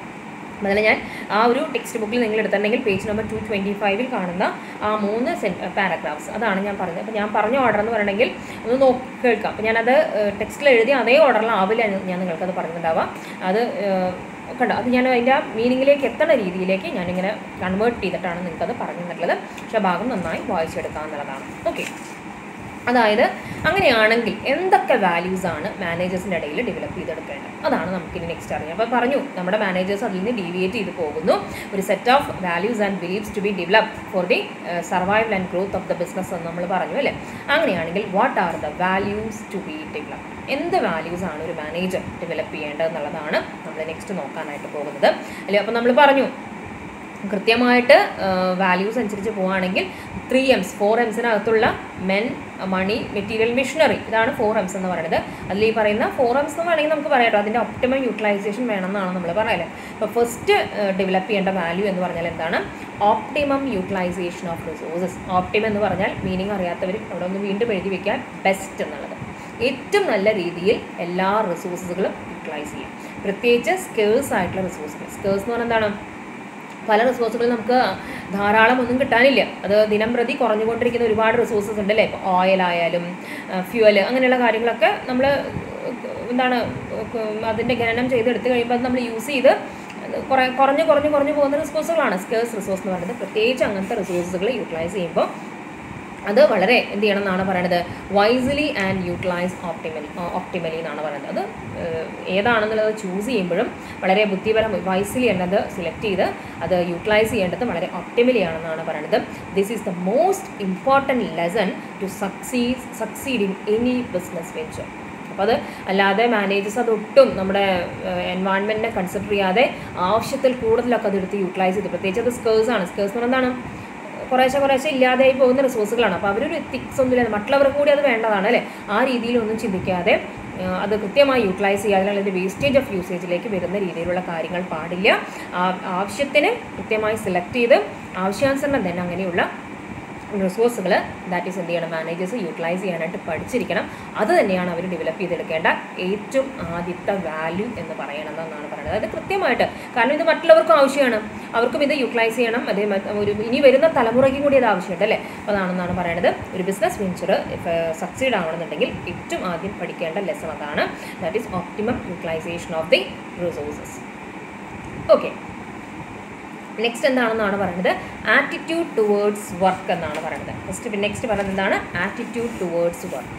അതിൽ ഞാൻ ആ ഒരു ടെക്സ്റ്റ് ബുക്കിൽ നിങ്ങൾ എടുത്തിട്ടുണ്ടെങ്കിൽ പേജ് നമ്പർ ടു ട്വൻറ്റി ഫൈവിൽ കാണുന്ന ആ മൂന്ന് സെൻ പാരഗ്രാഫ്സ് അതാണ് ഞാൻ പറഞ്ഞത്. അപ്പോൾ ഞാൻ പറഞ്ഞ ഓർഡർ എന്ന് പറയണമെങ്കിൽ ഒന്ന് നോക്കി കേൾക്കാം. അപ്പോൾ ഞാനത് ടെക്സ്റ്റിൽ എഴുതി അതേ ഓർഡറിലാവില്ല ഞാൻ നിങ്ങൾക്കത് പറഞ്ഞിട്ടുണ്ടാവാം. അത് കണ്ടോ, അത് ഞാൻ അതിൻ്റെ ആ മീനിങ്ങിലേക്ക് എത്തുന്ന രീതിയിലേക്ക് ഞാനിങ്ങനെ കൺവേർട്ട് ചെയ്തിട്ടാണ് നിങ്ങൾക്കത് പറഞ്ഞു തന്നിട്ടുള്ളത്. പക്ഷേ ഭാഗം നന്നായി വായിച്ചെടുക്കുക എന്നുള്ളതാണ്. ഓക്കെ, അതായത് അങ്ങനെയാണെങ്കിൽ എന്തൊക്കെ വാല്യൂസാണ് മാനേജേഴ്സിൻ്റെ ഇടയിൽ ഡെവലപ്പ് ചെയ്തെടുക്കേണ്ടത്, അതാണ് നമുക്കിനി നെക്സ്റ്റ് അറിയാം. അപ്പോൾ പറഞ്ഞു നമ്മുടെ മാനേജേഴ്സ് അതിൽ നിന്ന് ഡീവിയേറ്റ് ചെയ്ത് പോകുന്നു. ഒരു set of values and beliefs to be develop for the survival and growth of the business എന്ന് നമ്മൾ പറഞ്ഞു അല്ലേ. അങ്ങനെയാണെങ്കിൽ what are the values to be develop, എന്ത് വാല്യൂസാണ് ഒരു മാനേജർ ഡെവലപ്പ് ചെയ്യേണ്ടത് എന്നുള്ളതാണ് നമ്മൾ നെക്സ്റ്റ് നോക്കാനായിട്ട് പോകുന്നത് അല്ലേ. അപ്പോൾ നമ്മൾ പറഞ്ഞു കൃത്യമായിട്ട് വാല്യൂസ് അനുസരിച്ച് പോവുകയാണെങ്കിൽ ത്രീ എംസ് ഫോർ എംസിനകത്തുള്ള മെൻ, മണി, മെറ്റീരിയൽ, മിഷനറി, ഇതാണ് ഫോർ എംസ് എന്ന് പറയുന്നത്. അതിൽ ഈ പറയുന്ന ഫോർ എംസ് എന്ന് വേണമെങ്കിൽ നമുക്ക് പറയാം കേട്ടോ, അതിൻ്റെ ഒപ്റ്റിമം യൂട്ടിലൈസേഷൻ വേണമെന്നാണ് നമ്മൾ പറയല്ലേ. അപ്പോൾ ഫസ്റ്റ് ഡെവലപ്പ് ചെയ്യേണ്ട വാല്യൂ എന്ന് പറഞ്ഞാൽ എന്താണ്, optimum utilisation of resources. Optimum എന്ന് പറഞ്ഞാൽ മീനിങ് അറിയാത്തവർ അവിടെ ഒന്ന് വീണ്ടും എഴുതി വയ്ക്കാൻ, ബെസ്റ്റ് എന്നുള്ളത് ഏറ്റവും നല്ല രീതിയിൽ എല്ലാ റിസോഴ്സസുകളും യൂട്ടിലൈസ് ചെയ്യാം. പ്രത്യേകിച്ച് സ്കേഴ്സ് ആയിട്ടുള്ള റിസോഴ്സുകൾ. സ്കേഴ്സ് എന്ന് പറഞ്ഞാൽ എന്താണ്, പല റിസോഴ്സുകളും നമുക്ക് ധാരാളം ഒന്നും കിട്ടാനില്ല. അത് ദിനം പ്രതി കുറഞ്ഞുകൊണ്ടിരിക്കുന്ന ഒരുപാട് റിസോഴ്സസ് ഉണ്ടല്ലേ. ഇപ്പോൾ ഓയിലായാലും ഫ്യൂവൽ അങ്ങനെയുള്ള കാര്യങ്ങളൊക്കെ നമ്മൾ എന്താണ് അതിൻ്റെ ഖനനം ചെയ്തെടുത്ത് കഴിയുമ്പോൾ അത് നമ്മൾ യൂസ് ചെയ്ത് കുറേ കുറഞ്ഞ് കുറഞ്ഞ് കുറഞ്ഞ് പോകുന്ന റിസോഴ്സുകളാണ് സ്കേഴ്സ് റിസോഴ്സ് എന്ന് പറയുന്നത്. പ്രത്യേകിച്ച് അങ്ങനത്തെ റിസോഴ്സുകൾ യൂട്ടിലൈസ് ചെയ്യുമ്പോൾ അത് വളരെ എന്ത് ചെയ്യണം എന്നാണ് പറയുന്നത്, wisely and utilise optimally optimally എന്നാണ് പറയുന്നത്. അത് ഏതാണെന്നുള്ളത് ചൂസ് ചെയ്യുമ്പോഴും വളരെ ബുദ്ധിപരം വൈസ്ലി എന്നത് സെലക്ട് ചെയ്ത് അത് യൂട്ടിലൈസ് ചെയ്യേണ്ടത് വളരെ ഒപ്റ്റിമലി ആണെന്നാണ് പറയുന്നത്. This is the most important lesson to succeed succeed in any business venture. അപ്പോൾ അത് അല്ലാതെ മാനേജേഴ്സ് അതൊട്ടും നമ്മുടെ എൻവയോൺമെൻറ്റിനെ കൺസിഡർ ചെയ്യാതെ ആവശ്യത്തിൽ കൂടുതലൊക്കെ അതെടുത്ത് യൂട്ടിലൈസ് ചെയ്ത്, പ്രത്യേകിച്ച് അത് സ്കേഴ്സാണ്. സ്കേഴ്സ് എന്ന് പറഞ്ഞാൽ എന്താണ്, കുറേശ്ശെ കുറേശ്ശെ ഇല്ലാതെയായി പോകുന്ന റിസോഴ്സുകളാണ്. അപ്പോൾ അവരൊരു എത്തിക്സ് ഒന്നുമില്ല, മറ്റുള്ളവർക്ക് കൂടി അത് വേണ്ടതാണ് അല്ലേ. ആ രീതിയിലൊന്നും ചിന്തിക്കാതെ അത് കൃത്യമായി യൂട്ടിലൈസ് ചെയ്യുക, അല്ലെങ്കിൽ അതിൻ്റെ വേസ്റ്റേജ് ഓഫ് യൂസേജിലേക്ക് വരുന്ന രീതിയിലുള്ള കാര്യങ്ങൾ പാടില്ല. ആവശ്യത്തിന് കൃത്യമായി സെലക്ട് ചെയ്ത് ആവശ്യാനുസരണം തന്നെ അങ്ങനെയുള്ള റിസോഴ്സുകൾ ദാറ്റ് ഈസ് എന്ത് ചെയ്യണം, മാനേജേഴ്സ് യൂട്ടിലൈസ് ചെയ്യാനായിട്ട് പഠിച്ചിരിക്കണം. അത് തന്നെയാണ് അവർ ഡെവലപ്പ് ചെയ്തെടുക്കേണ്ട ഏറ്റവും ആദ്യത്തെ വാല്യൂ എന്ന് പറയണമെന്നാണ് പറയുന്നത്. അതായത് കൃത്യമായിട്ട്, കാരണം ഇത് മറ്റുള്ളവർക്കും ആവശ്യമാണ്, അവർക്കും ഇത് യൂട്ടിലൈസ് ചെയ്യണം, അതേ ഒരു ഇനി വരുന്ന തലമുറയ്ക്കും കൂടി അത് ആവശ്യമുണ്ട് അല്ലേ. അപ്പോൾ അതാണെന്നാണ് പറയുന്നത്. ഒരു ബിസിനസ് വെഞ്ചർ സക്സീഡ് ആവണമെന്നുണ്ടെങ്കിൽ ഏറ്റവും ആദ്യം പഠിക്കേണ്ട ലെസൺ അതാണ്, that is optimum utilisation of the resources. Okay, next എന്താണെന്നാണ് പറയുന്നത്, ആറ്റിറ്റ്യൂഡ് ടുവേർഡ്സ് വർക്ക് എന്നാണ് പറയുന്നത്. ഫസ്റ്റ് നെക്സ്റ്റ് പറയുന്നത് എന്താണ്, attitude towards work.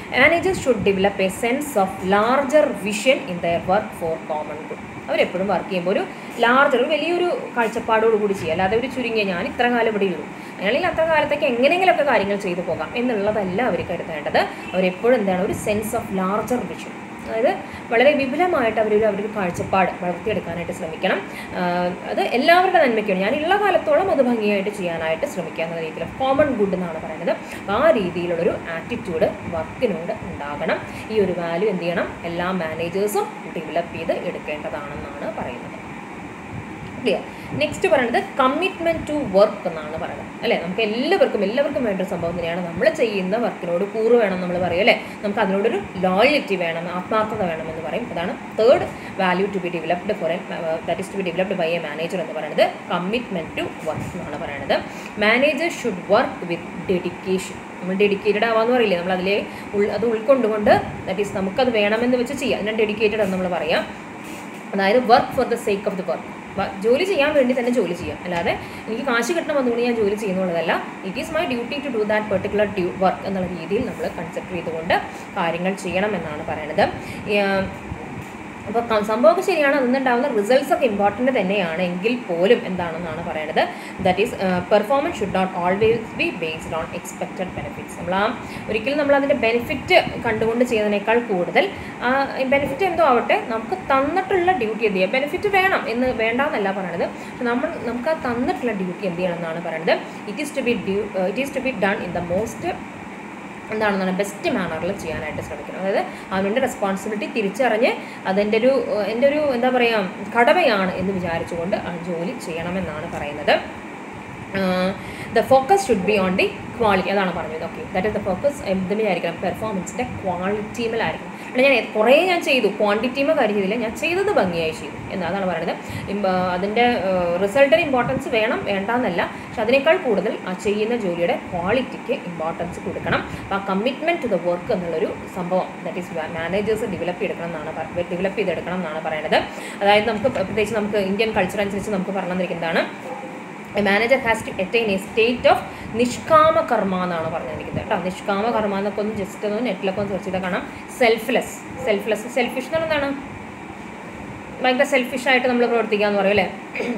Managers should develop a sense of larger vision in their work for common good. അവരെപ്പോഴും work ചെയ്യുമ്പോൾ ഒരു larger ഒരു വലിയൊരു കാഴ്ചപ്പാടോട് കൂടി ചെയ്യുക, അല്ലാതെ ഒരു ചുരുങ്ങിയ ഞാൻ ഇത്ര കാലം ഇവിടെ ഉള്ളൂ അല്ലെങ്കിൽ അത്ര കാലത്തേക്ക് എങ്ങനെയെങ്കിലുമൊക്കെ കാര്യങ്ങൾ ചെയ്തു പോകാം എന്നുള്ളതല്ല അവർ കരുതേണ്ടത്. അവരെപ്പോഴും എന്താണ് ഒരു സെൻസ് ഓഫ് ലാർജർ വിഷൻ, അതായത് വളരെ വിപുലമായിട്ട് അവരൊരു അവരൊരു കാഴ്ചപ്പാട് വളർത്തിയെടുക്കാനായിട്ട് ശ്രമിക്കണം. അത് എല്ലാവരുടെ നന്മയ്ക്കാണ്. ഞാനുള്ള കാലത്തോളം അത് ഭംഗിയായിട്ട് ചെയ്യാനായിട്ട് ശ്രമിക്കുക എന്ന രീതിയിൽ കോമൺ ഗുഡ് എന്നാണ് പറയുന്നത്. ആ രീതിയിലുള്ളൊരു ആറ്റിറ്റ്യൂഡ് വർക്കിനോട് ഉണ്ടാകണം. ഈ ഒരു വാല്യൂ എന്ത് ചെയ്യണം, എല്ലാ മാനേജേഴ്സും ഡെവലപ്പ് ചെയ്ത് എടുക്കേണ്ടതാണെന്നാണ് പറയുന്നത്. ക്ലിയർ. നെക്സ്റ്റ് പറയുന്നത് കമ്മിറ്റ്മെൻറ്റ് ടു വർക്ക് എന്നാണ് പറയുന്നത് അല്ലേ. നമുക്ക് എല്ലാവർക്കും എല്ലാവർക്കും വേണ്ട ഒരു സംഭവം തന്നെയാണ്. നമ്മൾ ചെയ്യുന്ന വർക്കിനോട് കൂറ് വേണം നമ്മൾ പറയും അല്ലേ. നമുക്ക് അതിനോടൊരു ലോയൽറ്റി വേണം, ആത്മാർത്ഥത വേണം എന്ന് പറയും. അതാണ് third value to be developed for a that is to be developed by a manager എന്ന് പറയുന്നത് കമ്മിറ്റ്മെൻറ്റ് ടു വർക്ക് എന്നാണ് പറയുന്നത്. Manager should work with dedication. നമ്മൾ ഡെഡിക്കേറ്റഡ് ആവാന്ന് പറയില്ലേ, നമ്മൾ അതിലെ അത് ഉൾക്കൊണ്ടുകൊണ്ട് ദാറ്റ് ഈസ് നമുക്കത് വേണമെന്ന് വെച്ച് ചെയ്യുക, അതിനാണ് ഡെഡിക്കേറ്റഡ് എന്ന് നമ്മൾ പറയാം. അതായത് work for the sake of the work, ജോലി ചെയ്യാൻ വേണ്ടി തന്നെ ജോലി ചെയ്യാം, അല്ലാതെ എനിക്ക് കാശ് കിട്ടണം അതുകൊണ്ട് ഞാൻ ജോലി ചെയ്യുന്നുള്ളതല്ല. It is my duty to do that particular due work എന്നുള്ള രീതിയിൽ നമ്മൾ കൺസെപ്റ്റ് ചെയ്തുകൊണ്ട് കാര്യങ്ങൾ ചെയ്യണം എന്നാണ് പറയുന്നത്. അപ്പോൾ സംഭവമൊക്കെ ശരിയാണ്, അതിനുണ്ടാകുന്ന റിസൾട്ട്സ് ഒക്കെ ഇമ്പോർട്ടൻ്റ് തന്നെയാണ് എങ്കിൽ പോലും എന്താണെന്നാണ് പറയുന്നത്, that is performance should not always be based on expected benefits. നമ്മൾ ആ ഒരിക്കലും നമ്മൾ അതിൻ്റെ ബെനിഫിറ്റ് കണ്ടുകൊണ്ട് ചെയ്യുന്നതിനേക്കാൾ കൂടുതൽ ബെനിഫിറ്റ് എന്തോ ആവട്ടെ നമുക്ക് തന്നിട്ടുള്ള ഡ്യൂട്ടി എന്ത് ചെയ്യുക, ബെനിഫിറ്റ് വേണം എന്ന് വേണ്ടാന്നല്ല പറയുന്നത്, പക്ഷെ നമ്മൾ നമുക്ക് ആ തന്നിട്ടുള്ള ഡ്യൂട്ടി എന്ത് ചെയ്യണം എന്നാണ് പറയുന്നത്. It is to be due it is to be done in the most എന്താണെന്നാണ് ബെസ്റ്റ് മാനറിൽ ചെയ്യാനായിട്ട് ശ്രമിക്കണം. അതായത് അവൻ്റെ റെസ്പോൺസിബിലിറ്റി തിരിച്ചറിഞ്ഞ് അതിൻ്റെ ഒരു എൻ്റെ ഒരു എന്താ പറയുക കടമയാണ് എന്ന് വിചാരിച്ചുകൊണ്ട് ആ ജോലി ചെയ്യണമെന്നാണ് പറയുന്നത്. The focus should be on the quality, അതാണ് പറഞ്ഞത്. Okay, that is the focus എന്തിനായിരിക്കണം, പെർഫോമൻസിൻ്റെ ക്വാളിറ്റിയിലായിരിക്കണം. ഞാൻ കുറേ ഞാൻ ചെയ്തു, ക്വാണ്ടിറ്റിയുമേ കാര്യം ചെയ്തില്ല, ഞാൻ ചെയ്തത് ഭംഗിയായി ചെയ്തു എന്നതാണ് പറയുന്നത്. അതിൻ്റെ റിസൾട്ടിന് ഇമ്പോർട്ടൻസ് വേണം വേണ്ടാന്നല്ല, പക്ഷെ അതിനേക്കാൾ കൂടുതൽ ആ ചെയ്യുന്ന ജോലിയുടെ ക്വാളിറ്റിക്ക് ഇമ്പോർട്ടൻസ് കൊടുക്കണം. അപ്പോൾ ആ കമ്മിറ്റ്മെൻറ്റ് ടു ദ വർക്ക് എന്നുള്ളൊരു സംഭവം ദാറ്റ് ഈസ് മാനേജേഴ്സ് ഡെവലപ്പ് ചെയ്തെടുക്കണം എന്നാണ് ഡെവലപ്പ് ചെയ്തെടുക്കണം എന്നാണ് പറയുന്നത്. അതായത് നമുക്ക് പ്രത്യേകിച്ച് നമുക്ക് ഇന്ത്യൻ കൾച്ചർ അനുസരിച്ച് നമുക്ക് പറഞ്ഞു തന്നിരിക്കുന്നതാണ് a manager has to attain a state of nishkama karma എന്നാണ് പറഞ്ഞിരിക്കുന്നത് കേട്ടോ. നിഷ്കാമ കർമ്മ എന്നൊക്കെ ഒന്ന് ജസ്റ്റ് ഒന്ന് നെറ്റിലൊക്കെ ഒന്ന് സെർച്ച് ചെയ്താൽ കാണാം. സെൽഫ്ലെസ് സെൽഫ്ലെസ് സെൽഫിഷ് എന്ന് പറഞ്ഞാൽ എന്താണ്, ഭയങ്കര സെൽഫിഷായിട്ട് നമ്മൾ പ്രവർത്തിക്കുക എന്ന് പറയും അല്ലേ.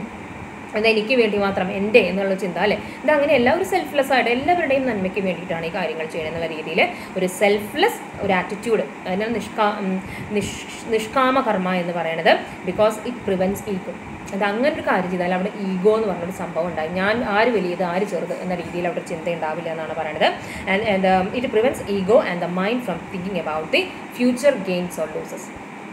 അതെനിക്ക് വേണ്ടി മാത്രം എൻ്റെ എന്നുള്ള ചിന്ത അല്ലേ. ഇതങ്ങനെയല്ല, ഒരു സെൽഫ്ലെസ് ആയിട്ട് എല്ലാവരുടെയും നന്മയ്ക്ക് വേണ്ടിയിട്ടാണ് ഈ കാര്യങ്ങൾ ചെയ്യുന്നത് എന്നുള്ള രീതിയിൽ ഒരു സെൽഫ്ലെസ് ഒരു ആറ്റിറ്റ്യൂഡ്, അതിനാണ് നിഷ്കാ നിഷ് നിഷ്കാമ കർമ്മ എന്ന് പറയുന്നത്. Because it prevents ego. അത് അങ്ങനെ ഒരു കാര്യം ചെയ്താൽ അവിടെ ഈഗോ എന്ന് പറഞ്ഞൊരു സംഭവം ഉണ്ടായി, ഞാൻ ആര് വലിയത് ആര് ചെറുത് എന്ന രീതിയിൽ അവിടെ ചിന്ത ഉണ്ടാവില്ല എന്നാണ് പറയുന്നത്. And and it prevents ego and the mind from thinking about the future gains or losses.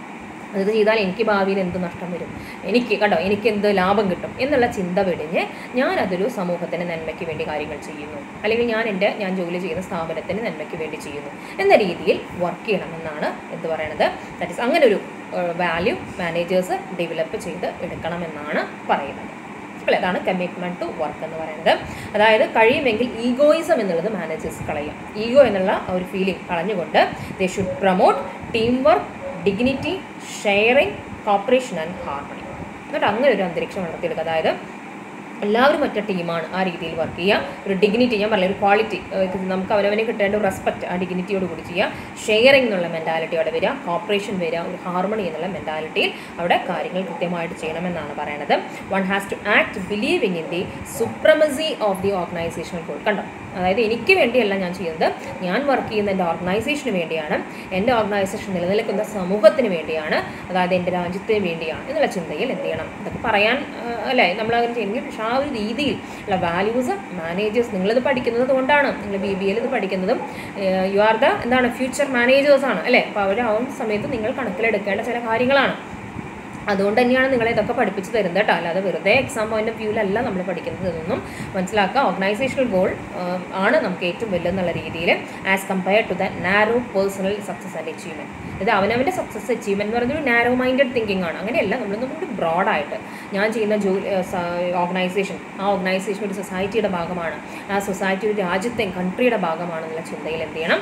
അത് ചെയ്താൽ എനിക്ക് ഭാവിയിൽ എന്ത് നഷ്ടം വരും, എനിക്ക് കണ്ടോ എനിക്ക് എന്ത് ലാഭം കിട്ടും എന്നുള്ള ചിന്ത വെടിഞ്ഞ് ഞാനതൊരു സമൂഹത്തിന് നന്മയ്ക്ക് വേണ്ടി കാര്യങ്ങൾ ചെയ്യുന്നു, അല്ലെങ്കിൽ ഞാൻ എൻ്റെ ഞാൻ ജോലി ചെയ്യുന്ന സ്ഥാപനത്തിന് നന്മയ്ക്ക് വേണ്ടി ചെയ്യുന്നു എന്ന രീതിയിൽ വർക്ക് ചെയ്യണമെന്നാണ് എന്ത് പറയണത്. ദാറ്റ് ഈസ് അങ്ങനെ ഒരു വാല്യൂ മാനേജേഴ്സ് ഡെവലപ്പ് ചെയ്ത് എടുക്കണമെന്നാണ് പറയുന്നത്. അപ്പോൾ അതാണ് കമ്മിറ്റ്മെൻറ്റ് ടു വർക്ക് എന്ന് പറയുന്നത്. അതായത് കഴിയുമെങ്കിൽ ഈഗോയിസം എന്നുള്ളത് മാനേജേഴ്സ് കളയുക. ഈഗോ എന്നുള്ള ഒരു ഫീലിംഗ് കളഞ്ഞുകൊണ്ട് they should promote team work, dignity, sharing, cooperation and harmony. എന്നിട്ട് അങ്ങനെ ഒരു അന്തരീക്ഷം വളർത്തിയെടുക്കുക. അതായത് എല്ലാവരും ഒറ്റ ടീമാണ്, ആ രീതിയിൽ വർക്ക് ചെയ്യുക. ഒരു ഡിഗ്നിറ്റി, ഞാൻ പറഞ്ഞ ഒരു ക്വാളിറ്റി, നമുക്ക് അവനവനെ കിട്ടേണ്ട ഒരു റെസ്പെക്റ്റ് ആ ഡിഗ്നിറ്റിയോട് കൂടി ചെയ്യുക. ഷെയറിംഗ് എന്നുള്ള മെൻറ്റാലിറ്റി അവിടെ വരിക, കോപ്പറേഷൻ വരിക, ഒരു ഹാർമണി എന്നുള്ള മെൻറ്റാലിറ്റിയിൽ അവിടെ കാര്യങ്ങൾ കൃത്യമായിട്ട് ചെയ്യണമെന്നാണ് പറയുന്നത്. One has to act believing in the supremacy of the organisational goal. കണ്ടോ, അതായത് എനിക്ക് വേണ്ടിയല്ല ഞാൻ ചെയ്യുന്നത്, ഞാൻ വർക്ക് ചെയ്യുന്ന എൻ്റെ ഓർഗനൈസേഷന് വേണ്ടിയാണ്, എൻ്റെ ഓർഗനൈസേഷൻ നിലനിൽക്കുന്ന സമൂഹത്തിന് വേണ്ടിയാണ്, അതായത് എൻ്റെ രാജ്യത്തിന് വേണ്ടിയാണ് എന്നുള്ള ചിന്തയിൽ എന്ത് ചെയ്യണം, ഇതൊക്കെ പറയാൻ അല്ലേ നമ്മളങ്ങനെ ചെയ്യുമെങ്കിൽ, പക്ഷേ ആ ഒരു രീതിയിൽ ഉള്ള വാല്യൂസ് മാനേജേഴ്സ്, നിങ്ങളിത് പഠിക്കുന്നത് കൊണ്ടാണ്, നിങ്ങൾ ബി ബി എയിൽ ഇത് പഠിക്കുന്നതും യു ആർ ദ എന്താണ് ഫ്യൂച്ചർ മാനേജേഴ്സാണ് അല്ലേ. അപ്പോൾ അവർ ആ സമയത്ത് നിങ്ങൾ കണക്കിലെടുക്കേണ്ട ചില കാര്യങ്ങളാണ്. അതുകൊണ്ട് തന്നെയാണ് നിങ്ങളെ ഇതൊക്കെ പഠിപ്പിച്ച് തരുന്നത് കേട്ടോ, അല്ലാതെ വെറുതെ എക്സാം പോയിന്റ് ഓഫ് വ്യൂവിലല്ല നമ്മൾ പഠിക്കുന്നത്. ഇതൊന്നും മനസ്സിലാക്കുക. ഓർഗനൈസേഷണൽ ഗോൾ ആണ് നമുക്ക് ഏറ്റവും വലുതെന്നുള്ള രീതിയിൽ as compare to the narrow personal success and achievement. ഇത് അവനവൻ്റെ സക്സസ് അച്ചീവ്മെൻറ്റ് എന്ന് പറയുന്നത് ഒരു നാരോ മൈൻഡഡ് തിങ്കിങ് ആണ്. അങ്ങനെയല്ല, നമ്മളൊന്നും കൂടി ബ്രോഡായിട്ട് ഞാൻ ചെയ്യുന്ന ജോലി ഓർഗനൈസേഷൻ, ആ ഓർഗനൈസേഷൻ ഒരു സൊസൈറ്റിയുടെ ഭാഗമാണ്, ആ സൊസൈറ്റി ഒരു രാജ്യത്തെ കൺട്രിയുടെ ഭാഗമാണെന്നുള്ള ചിന്തയിൽ എന്ത് ചെയ്യണം,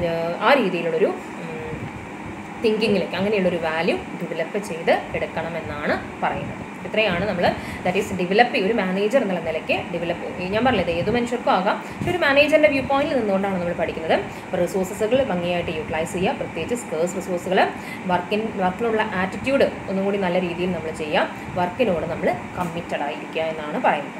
ആ രീതിയിലുള്ളൊരു തിങ്കിങ്ങിലേക്ക് അങ്ങനെയുള്ളൊരു വാല്യൂ ഡെവലപ്പ് ചെയ്ത് എടുക്കണമെന്നാണ് പറയുന്നത്. ഇത്രയാണ് നമ്മൾ ദാറ്റ് ഈസ് ഡെവലപ്പ് ഒരു മാനേജർ എന്നുള്ള നിലയ്ക്ക് ഡെവലപ്പ് ഞാൻ പറഞ്ഞത് ഏത് മനുഷ്യർക്കും ആകാം, പക്ഷേ ഒരു മാനേജറിൻ്റെ വ്യൂ പോയിന്റിൽ നിന്നുകൊണ്ടാണ് നമ്മൾ പഠിക്കുന്നത്. അപ്പോൾ റിസോഴ്സസുകൾ ഭംഗിയായിട്ട് യൂട്ടിലൈസ് ചെയ്യുക, പ്രത്യേകിച്ച് സ്കേഴ്സ് റിസോഴ്സുകൾ. വർക്കിൻ വർക്കിനുള്ള ആറ്റിറ്റ്യൂഡ് ഒന്നും കൂടി നല്ല രീതിയിൽ നമ്മൾ ചെയ്യുക, വർക്കിനോട് നമ്മൾ കമ്മിറ്റഡ് ആയിരിക്കുക എന്നാണ് പറയുന്നത്.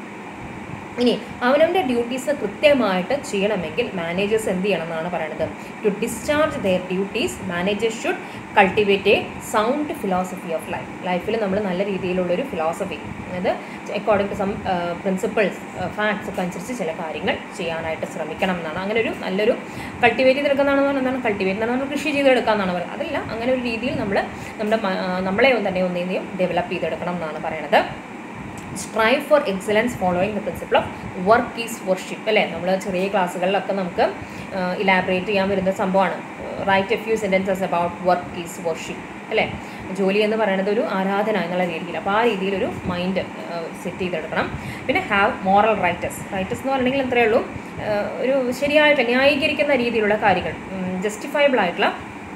ഇനി അവനവൻ്റെ ഡ്യൂട്ടീസ് കൃത്യമായിട്ട് ചെയ്യണമെങ്കിൽ മാനേജേഴ്സ് എന്ത് ചെയ്യണം എന്നാണ് പറയുന്നത്. To discharge their duties managers should cultivate a sound philosophy of life. ലൈഫിൽ നമ്മൾ നല്ല രീതിയിലുള്ളൊരു ഫിലോസഫി, അതായത് according to some principles facts ഒക്കെ അനുസരിച്ച് ചില കാര്യങ്ങൾ ചെയ്യാനായിട്ട് ശ്രമിക്കണം എന്നാണ്. അങ്ങനെ ഒരു നല്ലൊരു കൾട്ടിവേറ്റ് ചെയ്തെടുക്കുന്നതാണെന്ന് പറഞ്ഞാൽ എന്താണ് കൾട്ടിവേറ്റ് എന്ന് പറഞ്ഞാൽ കൃഷി ചെയ്തെടുക്കാമെന്നാണ് പറയുന്നത്. അതല്ല, അങ്ങനെ ഒരു രീതിയിൽ നമ്മൾ നമ്മുടെ നമ്മളെ തന്നെ ഒന്നേയും ഡെവലപ്പ് ചെയ്തെടുക്കണം എന്നാണ് പറയുന്നത്. Strive for excellence following the principle of work is worship അല്ലേ. നമ്മൾ ചെറിയ ക്ലാസ്സുകളിലൊക്കെ നമുക്ക് ഇലാബറേറ്റ് ചെയ്യാൻ വരുന്ന സംഭവമാണ്. Write a few sentences about work is worship അല്ലേ. ജോലി എന്ന് പറയുന്നത് ഒരു ആരാധന എന്നുള്ള രീതിയിൽ, അപ്പോൾ ആ രീതിയിലൊരു മൈൻഡ് സെറ്റ് ചെയ്തെടുക്കണം. പിന്നെ ഹാവ് മോറൽ റൈറ്റസ്. റൈറ്റസ് എന്ന് പറഞ്ഞിട്ടുണ്ടെങ്കിൽ എത്രയേ ഉള്ളൂ, ഒരു ശരിയായിട്ട് ന്യായീകരിക്കുന്ന രീതിയിലുള്ള കാര്യങ്ങൾ, ജസ്റ്റിഫയബിൾ ആയിട്ടുള്ള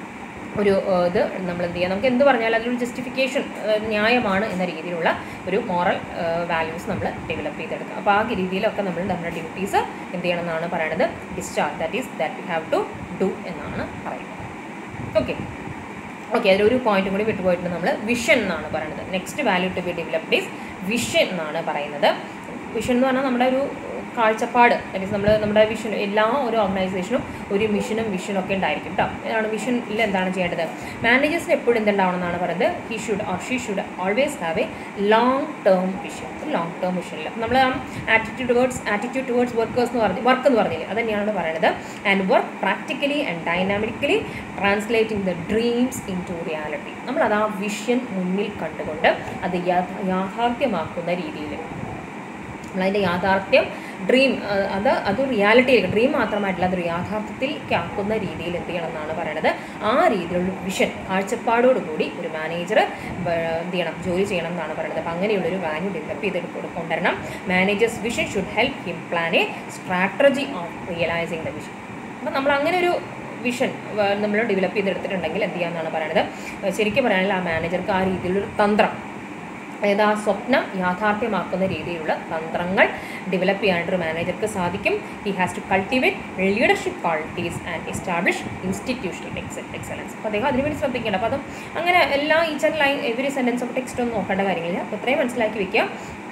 ഒരു ഇത് നമ്മൾ എന്ത് ചെയ്യുക, നമുക്ക് എന്ത് പറഞ്ഞാലും അതിലൊരു ജസ്റ്റിഫിക്കേഷൻ ന്യായമാണ് എന്ന രീതിയിലുള്ള ഒരു മോറൽ വാല്യൂസ് നമ്മൾ ഡെവലപ്പ് ചെയ്തെടുക്കുക. അപ്പോൾ ആ രീതിയിലൊക്കെ നമ്മൾ നമ്മുടെ ഡ്യൂട്ടീസ് എന്ത് ചെയ്യണം എന്നാണ് പറയുന്നത്, discharge, that is that we have to do എന്നാണ് പറയുന്നത്. ഓക്കെ ഓക്കെ അതിലൊരു പോയിന്റും കൂടി വിട്ടുപോയിട്ടുണ്ട്. നമ്മൾ വിഷൻ എന്നാണ് പറയുന്നത്. Next value to be developed is vision എന്നാണ് പറയുന്നത്. വിഷൻ എന്ന് പറഞ്ഞാൽ നമ്മുടെ ഒരു കാഴ്ചപ്പാട്, ദാറ്റ് ഈസ് നമ്മൾ നമ്മുടെ വിഷൻ, എല്ലാ ഒരു ഓർഗനൈസേഷനും ഒരു മിഷനും വിഷനും ഒക്കെ ഉണ്ടായിരിക്കും കേട്ടോ. ഇതാണ് വിഷനിൽ എന്താണ് ചെയ്യേണ്ടത്. മാനേജേഴ്സിന് എപ്പോഴും എന്തുണ്ടാവണം എന്നാണ് പറയുന്നത്, he should or she should always have a long term vision. Long term വിഷനിൽ നമ്മൾ attitude towards attitude towards workers എന്ന് പറഞ്ഞ് വർക്ക് എന്ന് പറഞ്ഞില്ലേ, അത് തന്നെയാണ് പറയുന്നത്. And work practically and dynamically translating the dreams into reality. നമ്മളത് ആ വിഷൻ മുന്നിൽ കണ്ടുകൊണ്ട് അത് യാഥാർത്ഥ്യമാക്കുന്ന രീതിയിൽ നമ്മളതിൻ്റെ യാഥാർത്ഥ്യം ഡ്രീം അത് അത് റിയാലിറ്റിയിലേക്ക്, ഡ്രീം മാത്രമായിട്ടില്ല അതൊരു യാഥാർത്ഥ്യത്തിലേക്ക് ആക്കുന്ന രീതിയിൽ എന്ത് ചെയ്യണം എന്നാണ് പറയുന്നത്. ആ രീതിയിലുള്ള വിഷൻ കാഴ്ചപ്പാടോടുകൂടി ഒരു മാനേജർ എന്ത് ചെയ്യണം, ജോലി ചെയ്യണം എന്നാണ് പറയുന്നത്. അപ്പോൾ അങ്ങനെയുള്ളൊരു വാല്യൂ ഡെവലപ്പ് ചെയ്ത് കൊണ്ടുവരണം. Managers vision should help him plan a strategy of realising the vision. അപ്പോൾ നമ്മൾ അങ്ങനെ ഒരു വിഷൻ നമ്മൾ ഡെവലപ്പ് ചെയ്തെടുത്തിട്ടുണ്ടെങ്കിൽ എന്ത് ചെയ്യാമെന്നാണ് പറയുന്നത്. ശരിക്കും പറയുകയാണെങ്കിൽ ആ മാനേജർക്ക് ആ രീതിയിലൊരു തന്ത്രം, അതായത് ആ സ്വപ്നം യാഥാർത്ഥ്യമാക്കുന്ന രീതിയിലുള്ള തന്ത്രങ്ങൾ ഡെവലപ്പ് ചെയ്യാനായിട്ടൊരു മാനേജർക്ക് സാധിക്കും. He has to cultivate leadership qualities and establish institutional excellence. അപ്പോൾ അദ്ദേഹം അതിനുവേണ്ടി ശ്രദ്ധിക്കേണ്ട. അപ്പോൾ അതും അങ്ങനെ എല്ലാ each and line every sentence of text ഒന്നും നോക്കേണ്ട കാര്യങ്ങളില്ല. അപ്പോൾ ഇത്രയും മനസ്സിലാക്കി വയ്ക്കുക.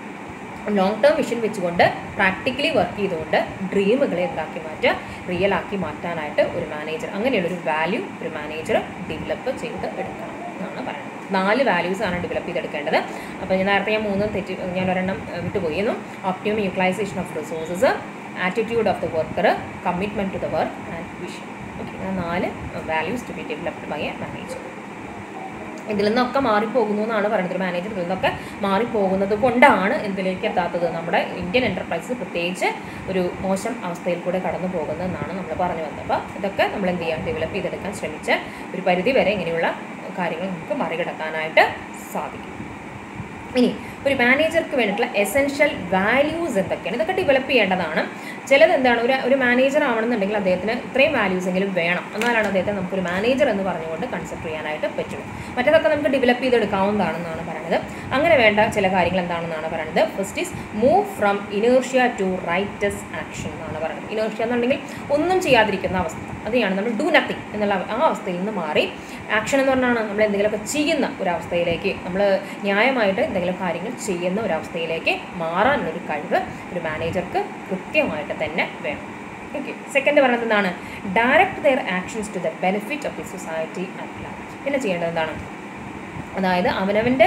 ലോങ് ടേം വിഷൻ വെച്ചുകൊണ്ട് പ്രാക്ടിക്കലി വർക്ക് ചെയ്തുകൊണ്ട് ഡ്രീമുകളെ എന്താക്കി മാറ്റുക, റിയൽ ആക്കി മാറ്റാനായിട്ട് ഒരു മാനേജർ, അങ്ങനെയുള്ളൊരു വാല്യൂ ഒരു മാനേജർ ഡെവലപ്പ് ചെയ്ത് എടുക്കണം എന്നാണ് പറയുന്നത്. നാല് വാല്യൂസാണ് ഡെവലപ്പ് ചെയ്തെടുക്കേണ്ടത്. അപ്പോൾ ഞാൻ നേരത്തെ ഞാൻ മൂന്നും തെറ്റി ഞാൻ ഒരെണ്ണം വിട്ടുപോയിരുന്നു. Optimum utilisation of resources, attitude of the worker, commitment to the work and vision. Okay, നാല് values to be developed by a manager. ഇതിൽ നിന്നൊക്കെ മാറിപ്പോകുന്നു എന്നാണ് പറയുന്നത്. ഒരു മാനേജർ ഇതിൽ നിന്നൊക്കെ മാറിപ്പോകുന്നത് കൊണ്ടാണ് എന്തിലേക്ക് എത്താത്തത്, നമ്മുടെ ഇന്ത്യൻ എൻ്റർപ്രൈസ് പ്രത്യേകിച്ച് ഒരു മോശം അവസ്ഥയിൽ കൂടെ കടന്നു പോകുന്നതെന്നാണ് നമ്മൾ പറഞ്ഞു വന്നത്. അപ്പോൾ ഇതൊക്കെ നമ്മൾ എന്ത് ചെയ്യാൻ ഡെവലപ്പ് ചെയ്തെടുക്കാൻ ശ്രമിച്ച് ഒരു പരിധി വരെ ഇങ്ങനെയുള്ള കാര്യങ്ങൾ നമുക്ക് മറികടക്കാനായിട്ട് സാധിക്കും. ഇനി ഒരു മാനേജർക്ക് വേണ്ടിയിട്ടുള്ള എസെൻഷ്യൽ വാല്യൂസ് എന്തൊക്കെയാണ്, ഇതൊക്കെ ഡെവലപ്പ് ചെയ്യേണ്ടതാണ്. ചിലത് എന്താണ്, ഒരു ഒരു മാനേജർ ആവണമെന്നുണ്ടെങ്കിൽ അദ്ദേഹത്തിന് ഇത്രയും വാല്യൂസ് എങ്കിലും വേണം, എന്നാലാണ് അദ്ദേഹത്തെ നമുക്കൊരു മാനേജർ എന്ന് പറഞ്ഞുകൊണ്ട് കൺസിഡർ ചെയ്യാനായിട്ട് പറ്റുള്ളൂ. മറ്റേതൊക്കെ നമുക്ക് ഡെവലപ്പ് ചെയ്തെടുക്കാവുന്നതാണെന്നാണ് പറയുന്നത്. അങ്ങനെ വേണ്ട ചില കാര്യങ്ങൾ എന്താണെന്നാണ് പറയുന്നത്. First is move from inertia to righteous action എന്നാണ് പറയുന്നത്. ഇനേർഷ്യ എന്നുണ്ടെങ്കിൽ ഒന്നും ചെയ്യാതിരിക്കുന്ന അവസ്ഥ, അതെയാണ് നമ്മൾ ഡു നത്തിങ് എന്നുള്ള ആ അവസ്ഥയിൽ നിന്ന് മാറി ആക്ഷൻ എന്ന് പറഞ്ഞാണ് നമ്മൾ എന്തെങ്കിലുമൊക്കെ ചെയ്യുന്ന ഒരവസ്ഥയിലേക്ക്, നമ്മൾ ന്യായമായിട്ട് എന്തെങ്കിലും കാര്യങ്ങൾ ചെയ്യുന്ന ഒരവസ്ഥയിലേക്ക് മാറാനുള്ളൊരു കഴിവ് ഒരു മാനേജർക്ക് കൃത്യമായിട്ട് തന്നെ വേണം. ഓക്കെ, സെക്കൻഡ് പറയുന്നത് എന്താണ്, direct their actions to the benefit of the society at large. പിന്നെ ചെയ്യേണ്ടത് എന്താണ്, അതായത് അവനവൻ്റെ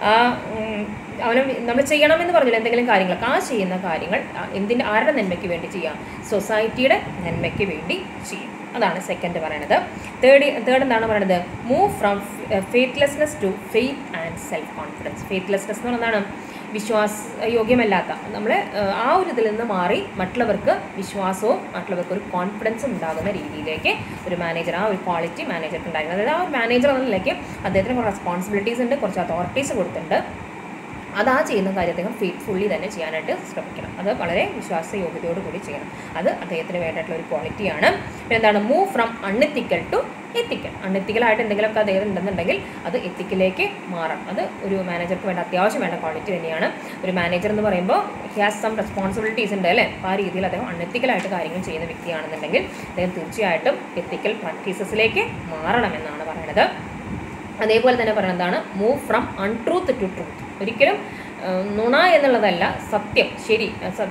അവന് നമ്മൾ ചെയ്യണമെന്ന് പറഞ്ഞില്ല എന്തെങ്കിലും കാര്യങ്ങളൊക്കെ, ആ ചെയ്യുന്ന കാര്യങ്ങൾ എന്തിൻ്റെ ആരുടെ നന്മയ്ക്ക് വേണ്ടി ചെയ്യാം, സൊസൈറ്റിയുടെ നന്മയ്ക്ക് വേണ്ടി ചെയ്യും. അതാണ് സെക്കൻഡ് പറയണത്. തേർഡ് തേർഡ് എന്താണ് പറയുന്നത്, move from faithlessness to faith and self confidence. Faithlessness എന്ന് പറഞ്ഞാൽ വിശ്വാസ യോഗ്യമല്ലാത്ത നമ്മൾ ആ ഒരു ഇതിൽ നിന്ന് മാറി മറ്റുള്ളവർക്ക് വിശ്വാസവും മറ്റുള്ളവർക്ക് ഒരു കോൺഫിഡൻസും ഉണ്ടാകുന്ന രീതിയിലേക്ക് ഒരു മാനേജർ, ആ ഒരു ക്വാളിറ്റി മാനേജർക്ക് ഉണ്ടായിരുന്നു. അതായത് ആ ഒരു മാനേജർ എന്ന നിലയ്ക്ക് അദ്ദേഹത്തിന് കുറച്ച് റെസ്പോൺസിബിലിറ്റീസ് ഉണ്ട്, കുറച്ച് അതോറിറ്റീസ് കൊടുത്തിട്ടുണ്ട്. അത് ആ ചെയ്യുന്ന കാര്യം അദ്ദേഹം ഫെയ്ത്ത്ഫുള്ളി തന്നെ ചെയ്യാനായിട്ട് ശ്രമിക്കണം. അത് വളരെ വിശ്വാസയോഗ്യതയോട് കൂടി ചെയ്യണം. അത് അദ്ദേഹത്തിന് വേണ്ടിയിട്ടുള്ള ഒരു ക്വാളിറ്റിയാണ്. പിന്നെ എന്താണ്, move from unethical to ethical. അൺഎത്തിക്കലായിട്ട് എന്തെങ്കിലുമൊക്കെ അദ്ദേഹം ഉണ്ടെന്നുണ്ടെങ്കിൽ അത് എത്തിക്കലേക്ക് മാറണം. അത് ഒരു മാനേജർക്ക് വേണ്ട അത്യാവശ്യം വേണ്ട ക്വാളിറ്റി തന്നെയാണ്. ഒരു മാനേജർ എന്ന് പറയുമ്പോൾ ഹി ഹാസ് സം റെസ്പോൺസിബിലിറ്റീസ് ഉണ്ട് അല്ലേ. അപ്പോൾ ആ രീതിയിൽ അദ്ദേഹം അൺഎത്തിക്കലായിട്ട് കാര്യങ്ങൾ ചെയ്യുന്ന വ്യക്തിയാണെന്നുണ്ടെങ്കിൽ അദ്ദേഹം തീർച്ചയായിട്ടും എത്തിക്കൽ പ്രാക്ടീസസിലേക്ക് മാറണമെന്നാണ് പറയുന്നത്. അതേപോലെ തന്നെ പറയുന്നതാണ് move from untruth to truth. ഒരിക്കലും നുണ എന്നുള്ളതല്ല, സത്യം, ശരി,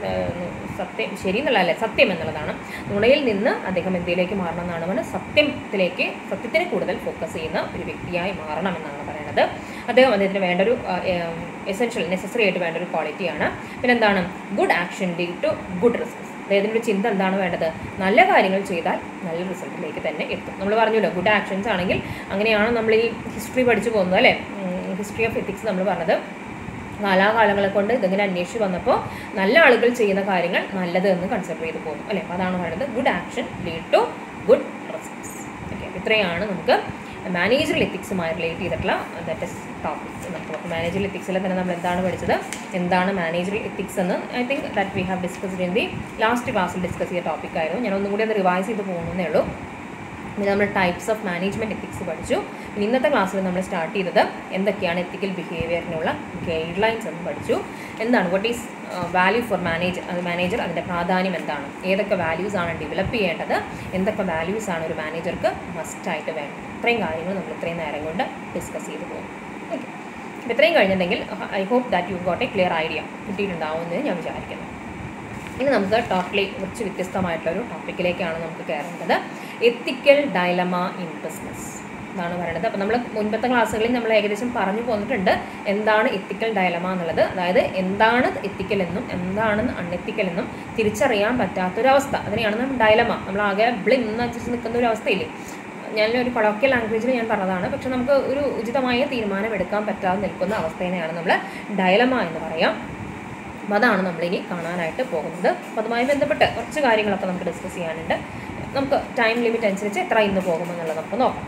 സത്യം ശരി എന്നുള്ളതല്ലേ, സത്യം എന്നുള്ളതാണ്. നുണയിൽ നിന്ന് അദ്ദേഹം എന്തിലേക്ക് മാറണം എന്നാണ് പറഞ്ഞത്, സത്യത്തിലേക്ക്, സത്യത്തിന് കൂടുതൽ ഫോക്കസ് ചെയ്യുന്ന ഒരു വ്യക്തിയായി മാറണം എന്നാണ് പറയുന്നത്. അദ്ദേഹം അദ്ദേഹത്തിന് വേണ്ടൊരു എസെൻഷ്യൽ നെസസറി ആയിട്ട് വേണ്ട ഒരു ക്വാളിറ്റിയാണ്. പിന്നെ എന്താണ്, good action lead to good results. അദ്ദേഹത്തിൻ്റെ ഒരു ചിന്ത എന്താണ് വേണ്ടത്, നല്ല കാര്യങ്ങൾ ചെയ്താൽ നല്ല റിസൾട്ടിലേക്ക് തന്നെ എത്തും. നമ്മൾ പറഞ്ഞല്ലോ ഗുഡ് ആക്ഷൻസ് ആണെങ്കിൽ അങ്ങനെയാണ് നമ്മൾ ഈ ഹിസ്റ്ററി പഠിച്ചു പോകുന്നത് അല്ലേ. ഹിസ്റ്ററി ഓഫ് എത്തിക്സ് നമ്മൾ പറഞ്ഞത് കാലാകാലങ്ങളെ കൊണ്ട് ഇതിങ്ങനെ അന്വേഷിച്ച് വന്നപ്പോൾ നല്ല ആളുകൾ ചെയ്യുന്ന കാര്യങ്ങൾ നല്ലത് എന്ന് കൺസിഡർ ചെയ്ത് പോകും അല്ലേ. അപ്പോൾ അതാണ് പറയുന്നത് good action lead to good results. Okay, ഇത്രയാണ് നമുക്ക് മാനേജറൽ എത്തിക്സുമായി റിലേറ്റ് ചെയ്തിട്ടുള്ള ദാറ്റ് ഇസ് ടോപ്പിക്സ്. നമുക്ക് മാനേജറൽ എത്തിക്സിൽ തന്നെ നമ്മൾ എന്താണ് പഠിച്ചത്, എന്താണ് മാനേജറൽ എത്തിക്സ് എന്ന് I think that we have discussed in the last ക്ലാസ്സിൽ ഡിസ്കസ് ചെയ്ത ടോപ്പിക്കായിരുന്നു. ഞാൻ ഒന്നും കൂടി അത് റിവൈസ് ചെയ്ത് പോകുന്നേ ഉള്ളൂ. പിന്നെ നമ്മൾ ടൈപ്സ് ഓഫ് മാനേജ്മെൻറ്റ് എത്തിക്സ് പഠിച്ചു. പിന്നെ ഇന്നത്തെ ക്ലാസ്സിൽ നമ്മൾ സ്റ്റാർട്ട് ചെയ്തത് എന്തൊക്കെയാണ് എത്തിക്കൽ ബിഹേവിയറിനുള്ള ഗൈഡ് ലൈൻസ് എന്ന് പഠിച്ചു. എന്താണ് what is value for manager, അത് മാനേജർ അതിൻ്റെ പ്രാധാന്യം എന്താണ്, ഏതൊക്കെ വാല്യൂസ് ആണ് ഡെവലപ്പ് ചെയ്യേണ്ടത്, എന്തൊക്കെ വാല്യൂസ് ആണ് ഒരു മാനേജർക്ക് മസ്റ്റായിട്ട് വേണ്ടത്. ഇത്രയും കാര്യങ്ങൾ നമ്മൾ ഇത്രയും നേരം കൊണ്ട് ഡിസ്കസ് ചെയ്ത് പോകും. ഓക്കെ, അപ്പോൾ ഇത്രയും കഴിഞ്ഞിട്ടുണ്ടെങ്കിൽ I hope that you got a clear idea കിട്ടിയിട്ടുണ്ടാവുമെന്ന് ഞാൻ വിചാരിക്കുന്നു. ഇനി നമുക്ക് ടോട്ടലി കുറച്ച് വ്യത്യസ്തമായിട്ടുള്ളൊരു ടോപ്പിക്കിലേക്കാണ് നമുക്ക് കയറേണ്ടത്. എത്തിക്കൽ ഡയലമ ഇൻ ബിസിനസ് എന്നാണ് പറയുന്നത്. അപ്പോൾ നമ്മൾ മുൻപത്തെ ക്ലാസ്സുകളിൽ നമ്മൾ ഏകദേശം പറഞ്ഞു പോന്നിട്ടുണ്ട് എന്താണ് എത്തിക്കൽ ഡയലമ എന്നുള്ളത്. അതായത് എന്താണ് എത്തിക്കൽ എന്നും എന്താണ് അൺഎത്തിക്കൽ എന്നും തിരിച്ചറിയാൻ പറ്റാത്തൊരവസ്ഥ, അതിനെയാണ് നമ്മൾ ഡയലമ. നമ്മൾ ആകെ ബ്ലിന്ന് വെച്ചിട്ട് നിൽക്കുന്ന ഒരു അവസ്ഥയില്ലേ. ഞാനൊരു കൊളോക്കിയൽ ലാംഗ്വേജിൽ ഞാൻ പറഞ്ഞതാണ്. പക്ഷെ നമുക്ക് ഒരു ഉചിതമായ തീരുമാനം എടുക്കാൻ പറ്റാതെ നിൽക്കുന്ന അവസ്ഥേനെയാണ് നമ്മൾ ഡയലമ എന്ന് പറയാം. അപ്പോൾ അതാണ് നമ്മളിനി കാണാനായിട്ട് പോകുന്നത്. അപ്പോൾ അതുമായി ബന്ധപ്പെട്ട് കുറച്ച് കാര്യങ്ങളൊക്കെ നമുക്ക് ഡിസ്കസ് ചെയ്യാനുണ്ട്. നമുക്ക് ടൈം ലിമിറ്റ് അനുസരിച്ച് എത്ര ഇന്ന് പോകുമെന്നുള്ളത് നമുക്ക് നോക്കാം.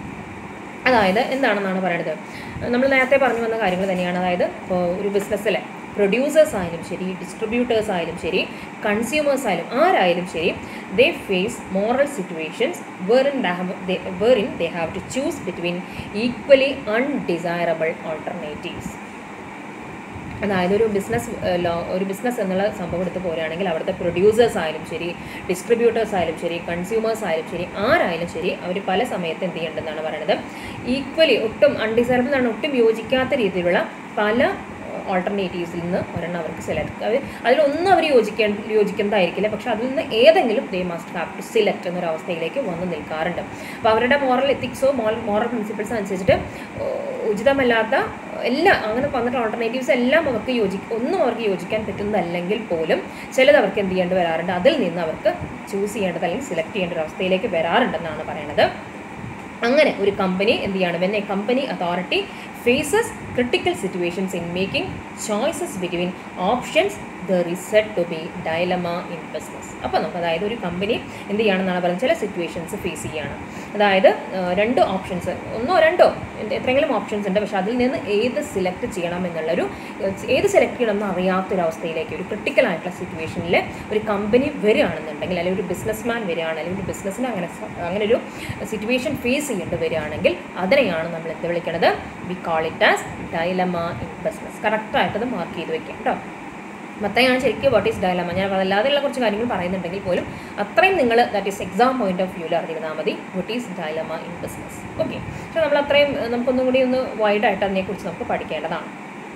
അതായത് എന്താണെന്നാണ് പറയുന്നത്, നമ്മൾ നേരത്തെ പറഞ്ഞു വന്ന കാര്യങ്ങൾ തന്നെയാണ്. അതായത് ഇപ്പോൾ ഒരു ബിസിനസ്സിൽ പ്രൊഡ്യൂസേഴ്സ് ആയാലും ശരി, ഡിസ്ട്രിബ്യൂട്ടേഴ്സ് ആയാലും ശരി, കൺസ്യൂമേഴ്സ് ആയാലും ആരായാലും ശരി, they face moral situations wherein wherein they have to choose between equally undesirable alternatives. അതായത് ഒരു ബിസിനസ് ലോ ഒരു ബിസിനസ് എന്നുള്ള സംഭവം എടുത്ത് പോരുകയാണെങ്കിൽ അവിടുത്തെ പ്രൊഡ്യൂസേഴ്സ് ആയാലും ശരി, ഡിസ്ട്രിബ്യൂട്ടേഴ്സ് ആയാലും ശരി, കൺസ്യൂമേഴ്സ് ആയാലും ശരി, ആരായാലും ശരി, അവർ പല സമയത്ത് എന്ത് ചെയ്യേണ്ടതെന്നാണ് പറയുന്നത്, ഈക്വലി ഒട്ടും അൺഡിസൈറബിൾ ആണ്, ഒട്ടും യോജിക്കാത്ത രീതിയിലുള്ള പല ഓൾട്ടർനേറ്റീവ്സിൽ നിന്ന് ഒരെണ്ണം അവർക്ക് സെലക്ട്, അവർ അതിലൊന്നും അവർ യോജിക്കേണ്ട യോജിക്കുന്നതായിരിക്കില്ല, പക്ഷേ അതിൽ നിന്ന് ഏതെങ്കിലും they must have to select എന്നൊരവസ്ഥയിലേക്ക് വന്ന് നിൽക്കാറുണ്ട്. അപ്പോൾ അവരുടെ മോറൽ എത്തിക്സോ മോറൽ മോറൽ പ്രിൻസിപ്പിൾസോ അനുസരിച്ചിട്ട് ഉചിതമല്ലാത്ത എല്ലാം അങ്ങനെ വന്നിട്ട് ഓൾട്ടർനേറ്റീവ്സ് എല്ലാം അവർക്ക് യോജി ഒന്നും അവർക്ക് യോജിക്കാൻ പറ്റുന്നതല്ലെങ്കിൽ പോലും ചിലത് അവർക്ക് എന്ത് ചെയ്യേണ്ടി വരാറുണ്ട്, അതിൽ നിന്ന് അവർക്ക് ചൂസ് ചെയ്യേണ്ടത് അല്ലെങ്കിൽ സെലക്ട് ചെയ്യേണ്ട ഒരു അവസ്ഥയിലേക്ക് വരാറുണ്ടെന്നാണ് പറയുന്നത്. അങ്ങനെ ഒരു കമ്പനി എന്ത് ചെയ്യണം, when a company authority faces critical situations in making choices between options there is said to be dilemma in business. അപ്പോൾ നമുക്ക് അതായത് ഒരു കമ്പനി എന്ത് ചെയ്യണമെന്നാണ് പറയുന്നത്, ചില സിറ്റുവേഷൻസ് ഫേസ് ചെയ്യാണ്. അതായത് രണ്ട് ഓപ്ഷൻസ്, ഒന്നോ രണ്ടോ എത്രയെങ്കിലും ഓപ്ഷൻസ് ഉണ്ട്, പക്ഷേ അതിൽ നിന്ന് ഏത് സെലക്ട് ചെയ്യണം എന്നുള്ളൊരു ഏത് സെലക്ട് ചെയ്യണമെന്ന് അറിയാത്തൊരവസ്ഥയിലേക്ക് ഒരു ക്രിട്ടിക്കൽ ആയിട്ടുള്ള സിറ്റുവേഷനിൽ ഒരു കമ്പനി വരികയാണെന്നുണ്ടെങ്കിൽ, അല്ലെങ്കിൽ ഒരു ബിസിനസ് മാൻ വരികയാണ്, അല്ലെങ്കിൽ ഒരു ബിസിനസ്സിന് അങ്ങനെ അങ്ങനെ ഒരു സിറ്റുവേഷൻ ഫേസ് ചെയ്യേണ്ടി വരികയാണെങ്കിൽ അതിനെയാണ് നമ്മൾ എന്ത് വിളിക്കുന്നത്, we call it as dilemma in business. കറക്റ്റായിട്ടത് മാർക്ക് ചെയ്ത് വെക്കാം കേട്ടോ. മൊത്തമാണ് ശരിക്കും വാട്ട് ഈസ് ഡയലമ. ഞാൻ അതല്ലാതെയുള്ള കുറച്ച് കാര്യങ്ങൾ പറയുന്നുണ്ടെങ്കിൽ പോലും അത്രയും നിങ്ങൾ that is exam point of വ്യൂവിൽ അറിഞ്ഞിരുന്നാൽ മതി what is dilemma in business. Okay, പക്ഷേ നമ്മൾ അത്രയും നമുക്കൊന്നും കൂടി ഒന്ന് വൈഡായിട്ട് അതിനെക്കുറിച്ച് നമുക്ക് പഠിക്കേണ്ടതാണ്.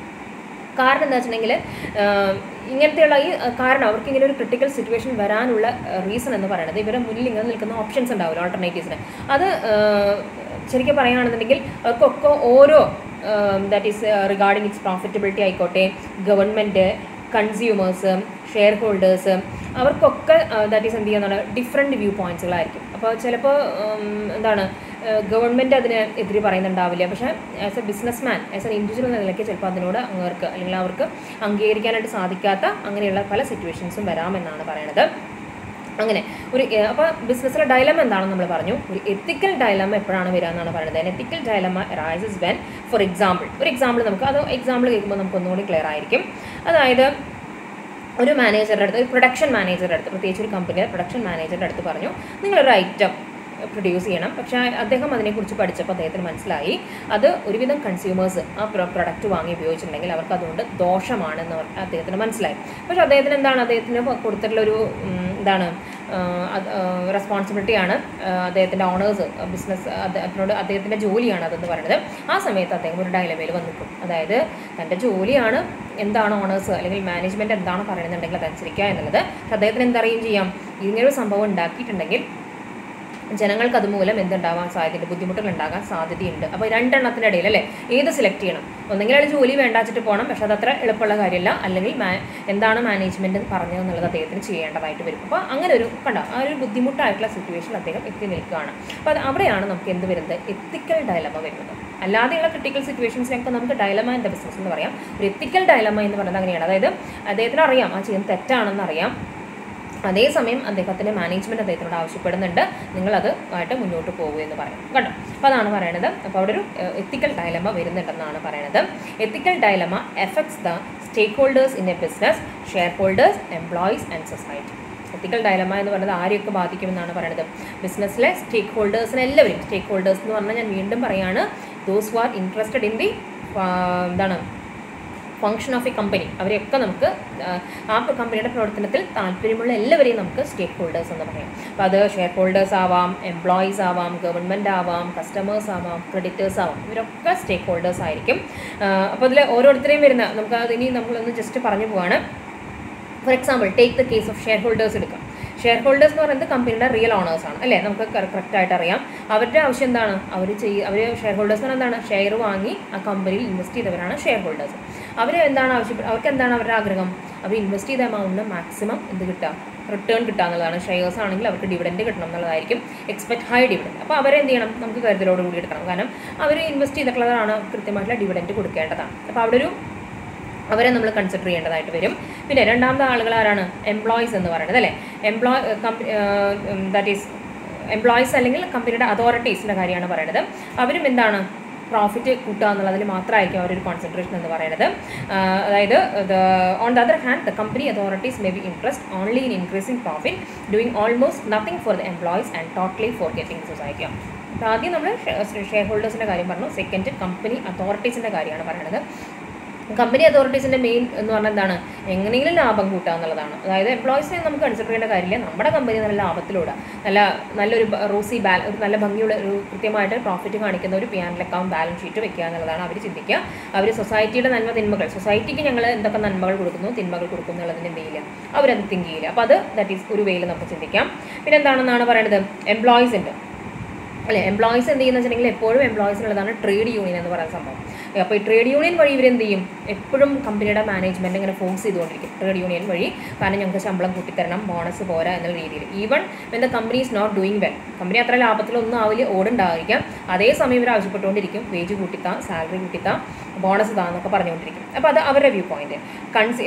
കാരണം എന്താ വെച്ചിട്ടുണ്ടെങ്കിൽ ഇങ്ങനത്തെയുള്ള ഈ കാരണം അവർക്ക് ഇങ്ങനെ ഒരു ക്രിട്ടിക്കൽ സിറ്റുവേഷൻ വരാനുള്ള റീസൺ എന്ന് പറയുന്നത് ഇവരുടെ മുന്നിൽ ഇങ്ങനെ നിൽക്കുന്ന ഓപ്ഷൻസ് ഉണ്ടാവില്ല ഓൾട്ടർനേറ്റീവ്സിന്. അത് ശരിക്കും പറയുകയാണെന്നുണ്ടെങ്കിൽ അവർക്കൊക്കെ ഓരോ that is regarding its profitability ആയിക്കോട്ടെ, ഗവൺമെൻറ്, കൺസ്യൂമേഴ്സ്, ഷെയർ ഹോൾഡേഴ്സ്, അവർക്കൊക്കെ ദാറ്റ് ഈസ് എന്ത് ചെയ്യുന്നതാണ് ഡിഫറെൻറ്റ് വ്യൂ പോയിൻറ്റ്സുകളായിരിക്കും. അപ്പോൾ ചിലപ്പോൾ എന്താണ് ഗവൺമെൻറ് അതിന് എതിര് പറയുന്നുണ്ടാവില്ല, പക്ഷേ as a business man as an individual എന്ന നിലയ്ക്ക് ചിലപ്പോൾ അതിനോട് അവർക്ക് അല്ലെങ്കിൽ അവർക്ക് അംഗീകരിക്കാനായിട്ട് സാധിക്കാത്ത അങ്ങനെയുള്ള പല സിറ്റുവേഷൻസും വരാമെന്നാണ് പറയുന്നത്. അങ്ങനെ ഒരു അപ്പോൾ ബിസിനസ്സിലെ ഡയലമ എന്താണെന്ന് നമ്മൾ പറഞ്ഞു. ഒരു എത്തിക്കൽ ഡയലമ എപ്പോഴാണ് വരിക എന്നാണ് പറയുന്നത്. Ethical dilemma rises when, for example ഒരു എക്സാമ്പിൾ നമുക്ക് അത് എക്സാമ്പിൾ കേൾക്കുമ്പോൾ നമുക്ക് ഒന്നുകൂടി ക്ലിയർ ആയിരിക്കും. അതായത് ഒരു മാനേജറുടെ അടുത്ത്, പ്രൊഡക്ഷൻ മാനേജറുടെ അടുത്ത്, പ്രത്യേകിച്ച് ഒരു കമ്പനിയുടെ പ്രൊഡക്ഷൻ മാനേജറുടെ അടുത്ത് പറഞ്ഞു നിങ്ങളൊരു ഐറ്റം പ്രൊഡ്യൂസ് ചെയ്യണം. പക്ഷേ അദ്ദേഹം അതിനെക്കുറിച്ച് പഠിച്ചപ്പോൾ അദ്ദേഹത്തിന് മനസ്സിലായി അത് ഒരുവിധം കൺസ്യൂമേഴ്സ് ആ പ്രൊഡക്റ്റ് വാങ്ങി ഉപയോഗിച്ചിട്ടുണ്ടെങ്കിൽ അവർക്ക് അതുകൊണ്ട് ദോഷമാണെന്ന് അദ്ദേഹത്തിന് മനസ്സിലായി. പക്ഷേ അദ്ദേഹത്തിന് എന്താണ് അദ്ദേഹത്തിന് കൊടുത്തിട്ടുള്ളൊരു എന്താണ് റെസ്പോൺസിബിലിറ്റിയാണ് അദ്ദേഹത്തിൻ്റെ ഓണേഴ്സ്, ബിസിനസ് അതിനോട് അദ്ദേഹത്തിൻ്റെ ജോലിയാണ് അതെന്ന് പറയുന്നത്. ആ സമയത്ത് അദ്ദേഹം ഒരു ഡയലമയിൽ വന്നിക്കും. അതായത് തൻ്റെ ജോലിയാണ് എന്താണ് ഓണേഴ്സ് അല്ലെങ്കിൽ മാനേജ്മെൻറ്റ് എന്താണ് പറയുന്നുണ്ടെങ്കിൽ അതനുസരിക്കുക എന്നുള്ളത്. പക്ഷേ അദ്ദേഹത്തിന് എന്തറിയും ചെയ്യാം, ഇങ്ങനൊരു സംഭവം ഉണ്ടാക്കിയിട്ടുണ്ടെങ്കിൽ ജനങ്ങൾക്ക് അതുമൂലം എന്തുണ്ടാവാൻ സാധ്യതയുണ്ട്, ബുദ്ധിമുട്ടുകൾ ഉണ്ടാകാൻ സാധ്യതയുണ്ട്. അപ്പോൾ രണ്ടെണ്ണത്തിൻ്റെ ഇടയിൽ അല്ലേ ഏത് സെലക്ട് ചെയ്യണം? ഒന്നെങ്കിൽ അയാൾ ജോലി വേണ്ടാച്ചിട്ട് പോകണം, പക്ഷേ അതത്ര എളുപ്പമുള്ള കാര്യമല്ല. അല്ലെങ്കിൽ മാ എന്താണ് മാനേജ്മെൻറ്റ് പറഞ്ഞതെന്നുള്ളത് അദ്ദേഹത്തിന് ചെയ്യേണ്ടതായിട്ട് വരും. അപ്പോൾ അങ്ങനെ ഒരു കണ്ട ആ ഒരു ബുദ്ധിമുട്ടായിട്ടുള്ള സിറ്റുവേഷൻ അദ്ദേഹം എത്തി നിൽക്കുകയാണ്. അപ്പോൾ അത് അവിടെയാണ് നമുക്ക് എന്ത് വരുന്നത്, എത്തിക്കൽ ഡയലമ വരുന്നത്. അല്ലാതെയുള്ള ക്രിട്ടിക്കൽ സിറ്റുവേഷൻസിനൊക്കെ നമുക്ക് ഡയലമ ഇൻ ദ ബിസിനസ് എന്ന് പറയാം. ഒരു എത്തിക്കൽ ഡയലമ എന്ന് പറയുന്നത് അങ്ങനെയാണ്. അതായത് അദ്ദേഹത്തിന് അറിയാം ആ ചെയ്യുന്നത് തെറ്റാണെന്ന് അറിയാം, അതേസമയം അദ്ദേഹത്തിൻ്റെ മാനേജ്മെൻറ്റ് അദ്ദേഹത്തിനോട് ആവശ്യപ്പെടുന്നുണ്ട് നിങ്ങളത് ആയിട്ട് മുന്നോട്ട് പോകുക എന്ന് പറയും കേട്ടോ. അപ്പോൾ അതാണ് പറയണത്. അപ്പോൾ അവിടെ ഒരു എത്തിക്കൽ ഡയലമ വരുന്നുണ്ടെന്നാണ് പറയണത്. Ethical dilemma effects the stake holders in a business, share holders, employees and society. Ethical dilemma എന്ന് പറയുന്നത് ആരെയൊക്കെ ബാധിക്കുമെന്നാണ് പറയുന്നത്. ബിസിനസ്സിലെ സ്റ്റേക്ക് ഹോൾഡേഴ്സിനെ എല്ലാവരും, സ്റ്റേക്ക് ഹോൾഡേഴ്സ് എന്ന് പറഞ്ഞാൽ ഞാൻ വീണ്ടും പറയുകയാണ്, those who are interested in the എന്താണ് ഫങ്ഷൻ ഓഫ് എ കമ്പനി, അവരെയൊക്കെ നമുക്ക് ആ കമ്പനിയുടെ പ്രവർത്തനത്തിൽ താല്പര്യമുള്ള എല്ലാവരെയും നമുക്ക് സ്റ്റേക്ക് ഹോൾഡേഴ്സ് എന്ന് പറയാം. അപ്പോൾ അത് ഷെയർ ഹോൾഡേഴ്സ് ആവാം, എംപ്ലോയീസ് ആവാം, ഗവൺമെൻറ് ആവാം, കസ്റ്റമേഴ്സ് ആവാം, ക്രെഡിറ്റേഴ്സ് ആവാം, ഇവരൊക്കെ സ്റ്റേക്ക് ഹോൾഡേഴ്സ് ആയിരിക്കും. അപ്പോൾ അതിൽ ഓരോരുത്തരെയും വരുന്ന നമുക്ക് അതിനി നമ്മളൊന്ന് ജസ്റ്റ് പറഞ്ഞു പോവാണ്. For example take the case of share holders എടുക്കാം. ഷെയർ ഹോൾഡേഴ്സ് എന്ന് പറയുന്നത് കമ്പനിയുടെ റിയൽ ഓണേഴ്സാണ് അല്ലേ, നമുക്ക് കറക്റ്റായിട്ട് അറിയാം. അവരുടെ ആവശ്യം എന്താണ്, അവർ ചെയ്യുക അവർ ഷെയർ ഹോൾഡേഴ്സ് എന്ന് എന്താണ്, ഷെയർ വാങ്ങി ആ കമ്പനിയിൽ ഇൻവെസ്റ്റ് ചെയ്തവരാണ് ഷെയർ ഹോൾഡേഴ്സ്. അവർ എന്താണ് ആവശ്യപ്പെടുക, അവർക്ക് എന്താണ് അവരുടെ ആഗ്രഹം, അവർ ഇൻവെസ്റ്റ് ചെയ്ത എമൗണ്ടിന് മാക്സിമം എന്ത് കിട്ടുക, റിട്ടേൺ കിട്ടുക എന്നുള്ളതാണ്. ഷെയർസ് ആണെങ്കിൽ അവർക്ക് ഡിവിഡൻഡ് കിട്ടണം എന്നുള്ളതായിരിക്കും, എക്സ്പെക്ട് ഹൈ ഡിവിഡൻഡ്. അപ്പോൾ അവരെന്ത് ചെയ്യണം, നമുക്ക് കരുതലോട് കൂടി എടുക്കണം. കാരണം അവർ ഇൻവെസ്റ്റ് ചെയ്തിട്ടുള്ളതാണ്, കൃത്യമായിട്ടുള്ള ഡിവിഡൻഡ് കൊടുക്കേണ്ടതാണ്. അപ്പോൾ അവിടെ ഒരു അവരെ നമ്മൾ കൺസിഡർ ചെയ്യേണ്ടതായിട്ട് വരും. പിന്നെ രണ്ടാമത്തെ ആളുകൾ ആരാണ്, എംപ്ലോയീസ് എന്ന് പറയുന്നത് അല്ലേ. Employ company that is employees അല്ലെങ്കിൽ കമ്പനിയുടെ അതോറിറ്റീസിൻ്റെ കാര്യമാണ് പറയുന്നത്. അവരും എന്താണ് പ്രോഫിറ്റ് കൂട്ടുക എന്നുള്ളതിൽ മാത്രമായിരിക്കും അവരൊരു കോൺസെൻട്രേഷൻ എന്ന് പറയുന്നത്. അതായത് on the other hand the company authorities may be interest only in increasing profit, doing almost nothing for the employees and totally forgetting society. അപ്പോൾ ആദ്യം നമ്മൾ ഷെയർ ഹോൾഡേഴ്സിൻ്റെ കാര്യം പറഞ്ഞു. സെക്കൻഡ് കമ്പനി അതോറിറ്റീസിൻ്റെ കാര്യമാണ് പറയുന്നത്. കമ്പനി അതോറിറ്റീസിൻ്റെ മെയിൻ എന്ന് പറഞ്ഞാൽ എന്താണ്, എങ്ങനെയെങ്കിലും ലാഭം കൂട്ടുക എന്നുള്ളതാണ്. അതായത് എംപ്ലോയീസിനെ നമുക്ക് കൺസിഡർ ചെയ്യേണ്ട കാര്യമില്ല, നമ്മുടെ കമ്പനി നല്ല ലാഭത്തിലൂടെ നല്ല നല്ലൊരു റോസി ബാല ഒരു നല്ല ഭംഗിയുള്ള ഒരു കൃത്യമായിട്ട് പ്രോഫിറ്റ് കാണിക്കുന്ന ഒരു P and account balance sheet വെക്കുക എന്നുള്ളതാണ് അവർ ചിന്തിക്കുക. അവർ സൊസൈറ്റിയുടെ നന്മ തിന്മകൾ, സൊസൈറ്റിക്ക് ഞങ്ങൾ എന്തൊക്കെ നന്മകൾ കൊടുക്കുന്നു തിന്മകൾ കൊടുക്കുന്നു എന്നുള്ളതിന് എന്ത് ചെയ്യില്ല, അവരത് തിങ്ക് ചെയ്യില്ല. അപ്പോൾ അത് ദാറ്റ് ഈസ് ഒരു വേയിൽ നമുക്ക് ചിന്തിക്കാം. പിന്നെ എന്താണെന്നാണ് പറയുന്നത്, എംപ്ലോയീസിൻ്റെ അല്ലേ, എംപ്ലോയീസ് എന്ത് ചെയ്യുന്ന വെച്ചിട്ടുണ്ടെങ്കിൽ എപ്പോഴും എംപ്ലോയീസിനുള്ളതാണ് ട്രേഡ് യൂണിയൻ എന്ന് പറയുന്ന സംഭവം. അപ്പോൾ ഈ ട്രേഡ് യൂണിയൻ വഴി ഇവരെന്ത് ചെയ്യും, എപ്പോഴും കമ്പനിയുടെ മാനേജ്മെൻറ്റ് ഇങ്ങനെ ഫോഴ്സ് ചെയ്തുകൊണ്ടിരിക്കും ട്രേഡ് യൂണിയൻ വഴി. കാരണം ഞങ്ങൾക്ക് ശമ്പളം കൂട്ടിത്തരണം, ബോണസ് പോരാ എന്നുള്ള രീതിയിൽ. Even when the company is not doing well, company അത്ര ലാഭത്തിലൊന്നും ആവില്ല, ഓടുണ്ടായിരിക്കാം, അതേസമയം ഇവർ ആവശ്യപ്പെട്ടുകൊണ്ടിരിക്കും വേജ് കൂട്ടിത്താ, സാലറി കൂട്ടിത്താ, ബോണസ് താ എന്നൊക്കെ പറഞ്ഞുകൊണ്ടിരിക്കും. അപ്പോൾ അത് അവരുടെ വ്യൂ പോയിൻറ്റ്. കൺസി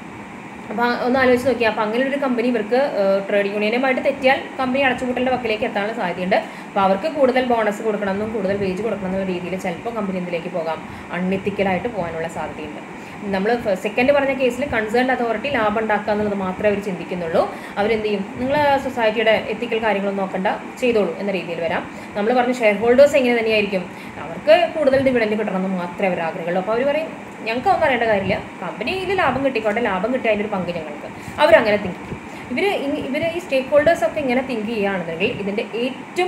അപ്പോൾ ഒന്ന് ആലോചിച്ച് നോക്കിയാൽ, അപ്പോൾ അങ്ങനെ ഒരു കമ്പനി ഇവർക്ക് ട്രേഡ് യൂണിയനുമായിട്ട് തെറ്റിയാൽ കമ്പനി അടച്ചുപൂട്ടലിൻ്റെ വക്കിലേക്ക് എത്താനുള്ള സാധ്യതയുണ്ട്. അപ്പോൾ അവർക്ക് കൂടുതൽ ബോണസ് കൊടുക്കണമെന്നും കൂടുതൽ വേജ് കൊടുക്കണം എന്നുള്ള രീതിയിൽ ചിലപ്പോൾ കമ്പനി എന്തിലേക്ക് പോകാം, അൺഎത്തിക്കലായിട്ട് പോകാനുള്ള സാധ്യതയുണ്ട്. നമ്മൾ സെക്കൻഡ് പറഞ്ഞ കേസിൽ കൺസേൺഡ് അതോറിറ്റി ലാഭം ഉണ്ടാക്കുക എന്നുള്ളത് മാത്രമേ അവർ ചിന്തിക്കുന്നുള്ളൂ. അവരെന്ത് ചെയ്യും, നിങ്ങൾ സൊസൈറ്റിയുടെ എത്തിക്കൽ കാര്യങ്ങളൊന്നും നോക്കണ്ട, ചെയ്തോളൂ എന്ന രീതിയിൽ വരാം. നമ്മൾ പറഞ്ഞ ഷെയർ ഹോൾഡേഴ്സ് എങ്ങനെ തന്നെയായിരിക്കും, അവർക്ക് കൂടുതൽ ഡിവിഡൻഡ് കിട്ടണമെന്ന് മാത്രമേ അവർ ആഗ്രഹമുള്ളൂ. അപ്പോൾ അവർ പറയും ഞങ്ങൾക്ക് ഒന്നും അറിയേണ്ട കാര്യമില്ല, കമ്പനിയിൽ ലാഭം കിട്ടിക്കോട്ടെ, ലാഭം കിട്ടിയ അതിൻ്റെ ഒരു പങ്ക് ഞങ്ങൾക്ക്. അവരങ്ങനെ തിങ്ക് ചെയ്യും. ഇവർ ഇവർ ഈ സ്റ്റേക്ക് ഹോൾഡേഴ്സൊക്കെ ഇങ്ങനെ തിങ്ക് ചെയ്യുകയാണെന്നുണ്ടെങ്കിൽ ഇതിൻ്റെ ഏറ്റവും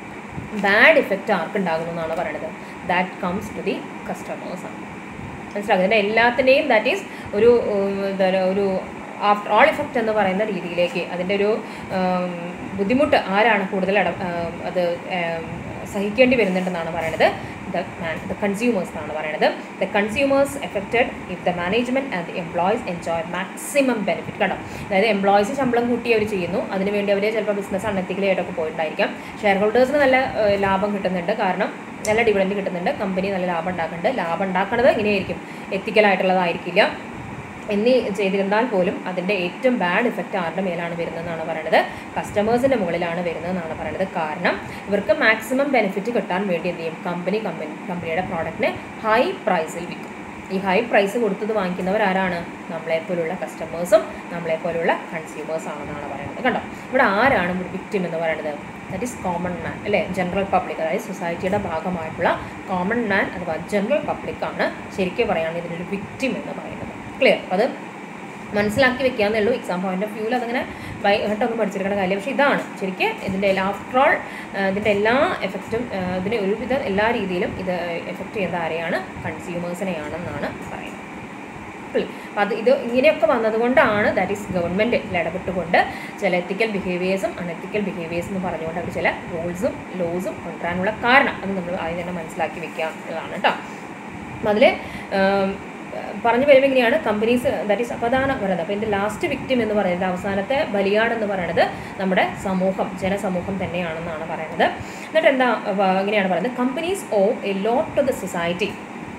ബാഡ് ഇഫക്റ്റ് ആർക്കുണ്ടാകുന്നു എന്നാണ് പറയുന്നത്, ദാറ്റ് കംസ് ടു ദി കസ്റ്റമേഴ്സാണ്. മനസ്സിലാക്കുക, ഇതിൻ്റെ എല്ലാത്തിൻ്റെയും ദാറ്റ് ഈസ് ഒരു എന്താ പറയുക, ഒരു ആഫ്റ്റർ ഓൾ ഇഫക്റ്റ് എന്ന് പറയുന്ന രീതിയിലേക്ക് അതിൻ്റെ ഒരു ബുദ്ധിമുട്ട് ആരാണ് കൂടുതൽ ഇട അത് സഹിക്കേണ്ടി വരുന്നുണ്ടെന്നാണ് പറയുന്നത്, ദ ദ കൺസ്യൂമേഴ്സ് എന്നാണ് പറയുന്നത്. The consumers effected if the management and the employees enjoy maximum benefit. കേട്ടോ, അതായത് എംപ്ലോയീസ് ശമ്പളം കൂട്ടി അവർ ചെയ്യുന്നു, അതിനുവേണ്ടി അവർ ചിലപ്പോൾ ബിസിനസ് അൺഎത്തിക്കലായിട്ടൊക്കെ പോയിട്ടുണ്ടായിരിക്കാം. ഷെയർ ഹോൾഡേഴ്സിന് നല്ല ലാഭം കിട്ടുന്നുണ്ട്, കാരണം നല്ല ഡിവിഡൻഡ് കിട്ടുന്നുണ്ട്, കമ്പനി നല്ല ലാഭം ഉണ്ടാക്കുന്നുണ്ട്. ലാഭം ഉണ്ടാക്കുന്നത് ഇങ്ങനെയായിരിക്കും, എത്തിക്കലായിട്ടുള്ളതായിരിക്കില്ല. എന്നീ ചെയ്തിരുന്നാൽ പോലും അതിൻ്റെ ഏറ്റവും ബാഡ് ഇഫക്റ്റ് ആരുടെ മേലാണ് വരുന്നതെന്നാണ് പറയുന്നത്, കസ്റ്റമേഴ്സിൻ്റെ മുകളിലാണ് വരുന്നതെന്നാണ് പറയുന്നത്. കാരണം ഇവർക്ക് മാക്സിമം ബെനിഫിറ്റ് കിട്ടാൻ വേണ്ടി എന്ത് ചെയ്യും, കമ്പനി കമ്പനി കമ്പനിയുടെ പ്രോഡക്റ്റിന് ഹൈ പ്രൈസിൽ വിൽക്കും. ഈ ഹൈ പ്രൈസ് കൊടുത്തത് വാങ്ങിക്കുന്നവർ ആരാണ്, നമ്മളെപ്പോലുള്ള കസ്റ്റമേഴ്സും നമ്മളെപ്പോലുള്ള കൺസ്യൂമേഴ്സ് ആണെന്നാണ് പറയുന്നത്. കണ്ടോ, ഇവിടെ ആരാണ് വിക്ടിം എന്ന് പറയുന്നത്, ദാറ്റ് ഈസ് കോമൺ മാൻ അല്ലേ, ജനറൽ പബ്ലിക്, അതായത് സൊസൈറ്റിയുടെ ഭാഗമായിട്ടുള്ള കോമൺ മാൻ അഥവാ ജനറൽ പബ്ലിക്കാണ് ശരിക്കും പറയുകയാണെങ്കിൽ ഇതിനൊരു വിക്ടിം എന്ന് പറയുന്നത്. ക്ലിയർ? അത് മനസ്സിലാക്കി വെക്കാന്നേ ഉള്ളൂ. എക്സാം പോയിന്റ് ഓഫ് വ്യൂവിൽ അതങ്ങനെ ബൈഹട്ടൊന്നും പഠിച്ചെടുക്കേണ്ട കാര്യം. പക്ഷേ ഇതാണ് ശരിക്കും ഇതിൻ്റെ ആഫ്റ്റർ ഓൾ ഇതിൻ്റെ എല്ലാ എഫക്റ്റും ഇതിനെ ഒരുവിധം എല്ലാ രീതിയിലും ഇത് എഫക്റ്റ് ചെയ്യുന്നത് ആരെയാണ്, കൺസ്യൂമേഴ്സിനെയാണെന്നാണ് പറയുന്നത്. അപ്പോൾ അത് ഇത് ഇങ്ങനെയൊക്കെ വന്നതുകൊണ്ടാണ് ദാറ്റ് ഈസ് ഗവൺമെൻറ് ഇടപെട്ടുകൊണ്ട് ചില എത്തിക്കൽ ബിഹേവിയേഴ്സും അൺഎത്തിക്കൽ ബിഹേവിയേഴ്സ് എന്ന് പറഞ്ഞുകൊണ്ട് അവർ ചില റൂൾസും ലോസും കൊണ്ടുവരാനുള്ള കാരണം അത് നമ്മൾ ആദ്യം തന്നെ മനസ്സിലാക്കി വെക്കുക എന്നുള്ളതാണ് കേട്ടോ. അപ്പം അതിൽ പറഞ്ഞു വരുമ്പോൾ ഇങ്ങനെയാണ് കമ്പനീസ് ദാറ്റ് ഈസ് അപ്രധാന പറയുന്നത്. അപ്പോൾ ഇതിൻ്റെ ലാസ്റ്റ് വിക്ടിം എന്ന് പറയുന്നത്, അവസാനത്തെ ബലിയാടെന്ന് പറയുന്നത് നമ്മുടെ സമൂഹം, ജനസമൂഹം തന്നെയാണെന്നാണ് പറയുന്നത്. എന്നിട്ട് എന്താ ഇങ്ങനെയാണ് പറയുന്നത്, companies owe a lot to the society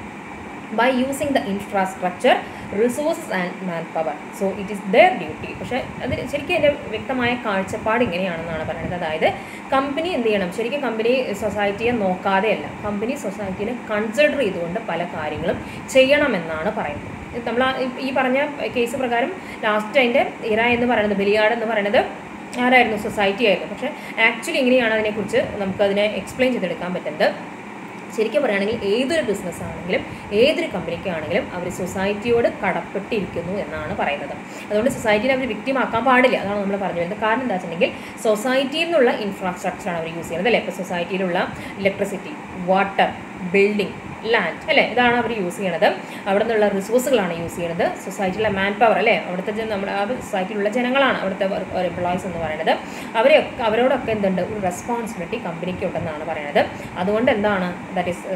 by using the infrastructure, resources and manpower. So it is their duty. പക്ഷേ അതിന് ശരിക്കും എൻ്റെ വ്യക്തമായ കാഴ്ചപ്പാട് ഇങ്ങനെയാണെന്നാണ് പറയുന്നത്. അതായത് കമ്പനി എന്ത് ചെയ്യണം, ശരിക്കും കമ്പനി സൊസൈറ്റിയെ നോക്കാതെയല്ല, കമ്പനി സൊസൈറ്റീനെ കൺസിഡർ ചെയ്തുകൊണ്ട് പല കാര്യങ്ങളും ചെയ്യണമെന്നാണ് പറയുന്നത്. നമ്മൾ ഈ പറഞ്ഞ കേസ് പ്രകാരം ലാസ്റ്റ് അതിൻ്റെ ഇര എന്ന് പറയുന്നത്, ബലിയാട് എന്ന് പറയുന്നത് ആരായിരുന്നു, സൊസൈറ്റി ആയിരുന്നു. പക്ഷേ ആക്ച്വലി എങ്ങനെയാണ് അതിനെക്കുറിച്ച് നമുക്കതിനെ എക്സ്പ്ലെയിൻ ചെയ്തെടുക്കാൻ പറ്റുന്നത്. ശരിക്കും പറയുകയാണെങ്കിൽ ഏതൊരു ബിസിനസ് ആണെങ്കിലും ഏതൊരു കമ്പനിക്കാണെങ്കിലും അവർ സൊസൈറ്റിയോട് കടപ്പെട്ടിരിക്കുന്നു എന്നാണ് പറയുന്നത്. അതുകൊണ്ട് സൊസൈറ്റിനെ അവർ വിക്ടിമാക്കാൻ പാടില്ല, അതാണ് നമ്മൾ പറഞ്ഞു വരുന്നത്. കാരണം എന്താ വെച്ചിട്ടുണ്ടെങ്കിൽ സൊസൈറ്റിയിൽ നിന്നുള്ള ഇൻഫ്രാസ്ട്രക്ചറാണ് അവർ യൂസ് ചെയ്യുന്നത് അല്ലേ. ഇപ്പോൾ സൊസൈറ്റിയിലുള്ള ഇലക്ട്രിസിറ്റി, വാട്ടർ, ബിൽഡിംഗ്, ലാൻഡ് അല്ലേ, ഇതാണ് അവർ യൂസ് ചെയ്യണത്. അവിടെ നിന്നുള്ള റിസോഴ്സുകളാണ് യൂസ് ചെയ്യുന്നത്. സൊസൈറ്റിയിലെ മാൻ പവർ അല്ലേ, അവിടുത്തെ നമ്മുടെ ആ സൊസൈറ്റിയിലുള്ള ജനങ്ങളാണ് അവിടുത്തെ എംപ്ലോയീസ് എന്ന് പറയുന്നത്. അവരെയൊക്കെ അവരോടൊക്കെ എന്തുണ്ട്, ഒരു റെസ്പോൺസിബിലിറ്റി കമ്പനിക്ക് ഉണ്ടെന്നാണ് പറയുന്നത്. അതുകൊണ്ട് എന്താണ് that is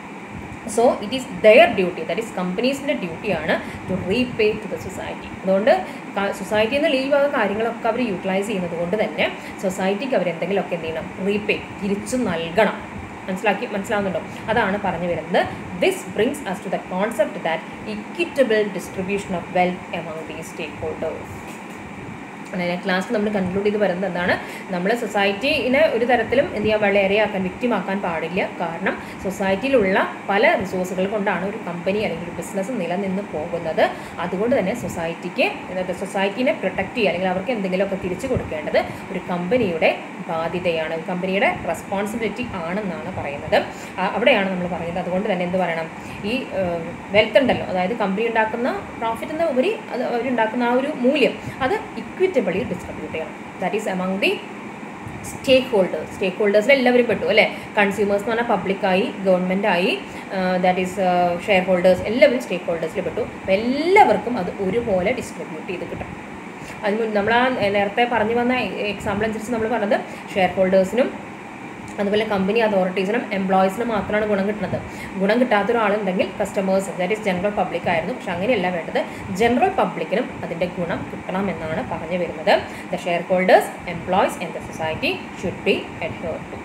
so it is their duty, that is കമ്പനീസിൻ്റെ ഡ്യൂട്ടിയാണ് to repay to the society. അതുകൊണ്ട് സൊസൈറ്റിയിൽ നിന്ന് ലീവ് ആകുന്ന കാര്യങ്ങളൊക്കെ അവർ യൂട്ടിലൈസ് ചെയ്യുന്നത് കൊണ്ട് തന്നെ സൊസൈറ്റിക്ക് അവരെന്തെങ്കിലുമൊക്കെ എന്ത് ചെയ്യണം, റീപേ, തിരിച്ചു നൽകണം. മനസ്സിലാക്കി മനസ്സിലാവുന്നുണ്ടോ? അതാണ് പറഞ്ഞു വരുന്നത്. This brings us to the concept that equitable distribution of wealth among these stake holders. അങ്ങനെ ക്ലാസ് നമ്മൾ കൺക്ലൂഡ് ചെയ്ത് വരുന്നത് എന്താണ്, നമ്മൾ സൊസൈറ്റീനെ ഒരു തരത്തിലും എന്ത് ചെയ്യാൻ വളരെയാക്കാൻ വിക്ടിമാക്കാൻ പാടില്ല. കാരണം സൊസൈറ്റിയിലുള്ള പല റിസോഴ്സുകൾ കൊണ്ടാണ് ഒരു കമ്പനി അല്ലെങ്കിൽ ഒരു ബിസിനസ് നിലനിന്ന് പോകുന്നത്. അതുകൊണ്ട് തന്നെ സൊസൈറ്റിക്ക് സൊസൈറ്റീനെ പ്രൊട്ടക്റ്റ് ചെയ്യുക അല്ലെങ്കിൽ അവർക്ക് എന്തെങ്കിലുമൊക്കെ തിരിച്ചു കൊടുക്കേണ്ടത് ഒരു കമ്പനിയുടെ ബാധ്യതയാണ്, കമ്പനിയുടെ റെസ്പോൺസിബിലിറ്റി ആണെന്നാണ് പറയുന്നത്. അവിടെയാണ് നമ്മൾ പറയുന്നത്. അതുകൊണ്ട് തന്നെ എന്ത് പറയണം, ഈ വെൽത്ത് ഉണ്ടല്ലോ, അതായത് കമ്പനി ഉണ്ടാക്കുന്ന പ്രോഫിറ്റ് എന്ന ഉപരി അത് അവരുണ്ടാക്കുന്ന ആ ഒരു മൂല്യം അത് ഇക്വിറ്റബിളി ഡിസ്ട്രിബ്യൂട്ട് ചെയ്യണം. That is among the stake holders. Stake ഹോൾഡേഴ്സിൽ എല്ലാവരും പെട്ടു അല്ലേ. കൺസ്യൂമേഴ്സ് എന്ന് പറഞ്ഞാൽ പബ്ലിക്കായി, ഗവൺമെൻറ്റായി, ദാറ്റ് ഈസ് ഷെയർ ഹോൾഡേഴ്സ്, എല്ലാവരും സ്റ്റേക്ക് ഹോൾഡേഴ്സിൽ പെട്ടു. അപ്പോൾ എല്ലാവർക്കും അത് ഒരുപോലെ ഡിസ്ട്രിബ്യൂട്ട് ചെയ്ത് കിട്ടും. അതിന് നമ്മൾ ആ നേരത്തെ പറഞ്ഞു വന്ന എക്സാമ്പിൾ അനുസരിച്ച് നമ്മൾ പറഞ്ഞത് ഷെയർ ഹോൾഡേഴ്സിനും അതുപോലെ കമ്പനി അതോറിറ്റീസിനും എംപ്ലോയീസിനും മാത്രമാണ് ഗുണം കിട്ടുന്നത്. ഗുണം കിട്ടാത്ത ഒരാളുണ്ടെങ്കിൽ customers, that is general public ആയിരുന്നു. പക്ഷെ അങ്ങനെയല്ല വേണ്ടത്, ജനറൽ പബ്ലിക്കിനും അതിൻ്റെ ഗുണം കിട്ടണം എന്നാണ് പറഞ്ഞു വരുന്നത്. The share holders, employees and the society should be adhered to.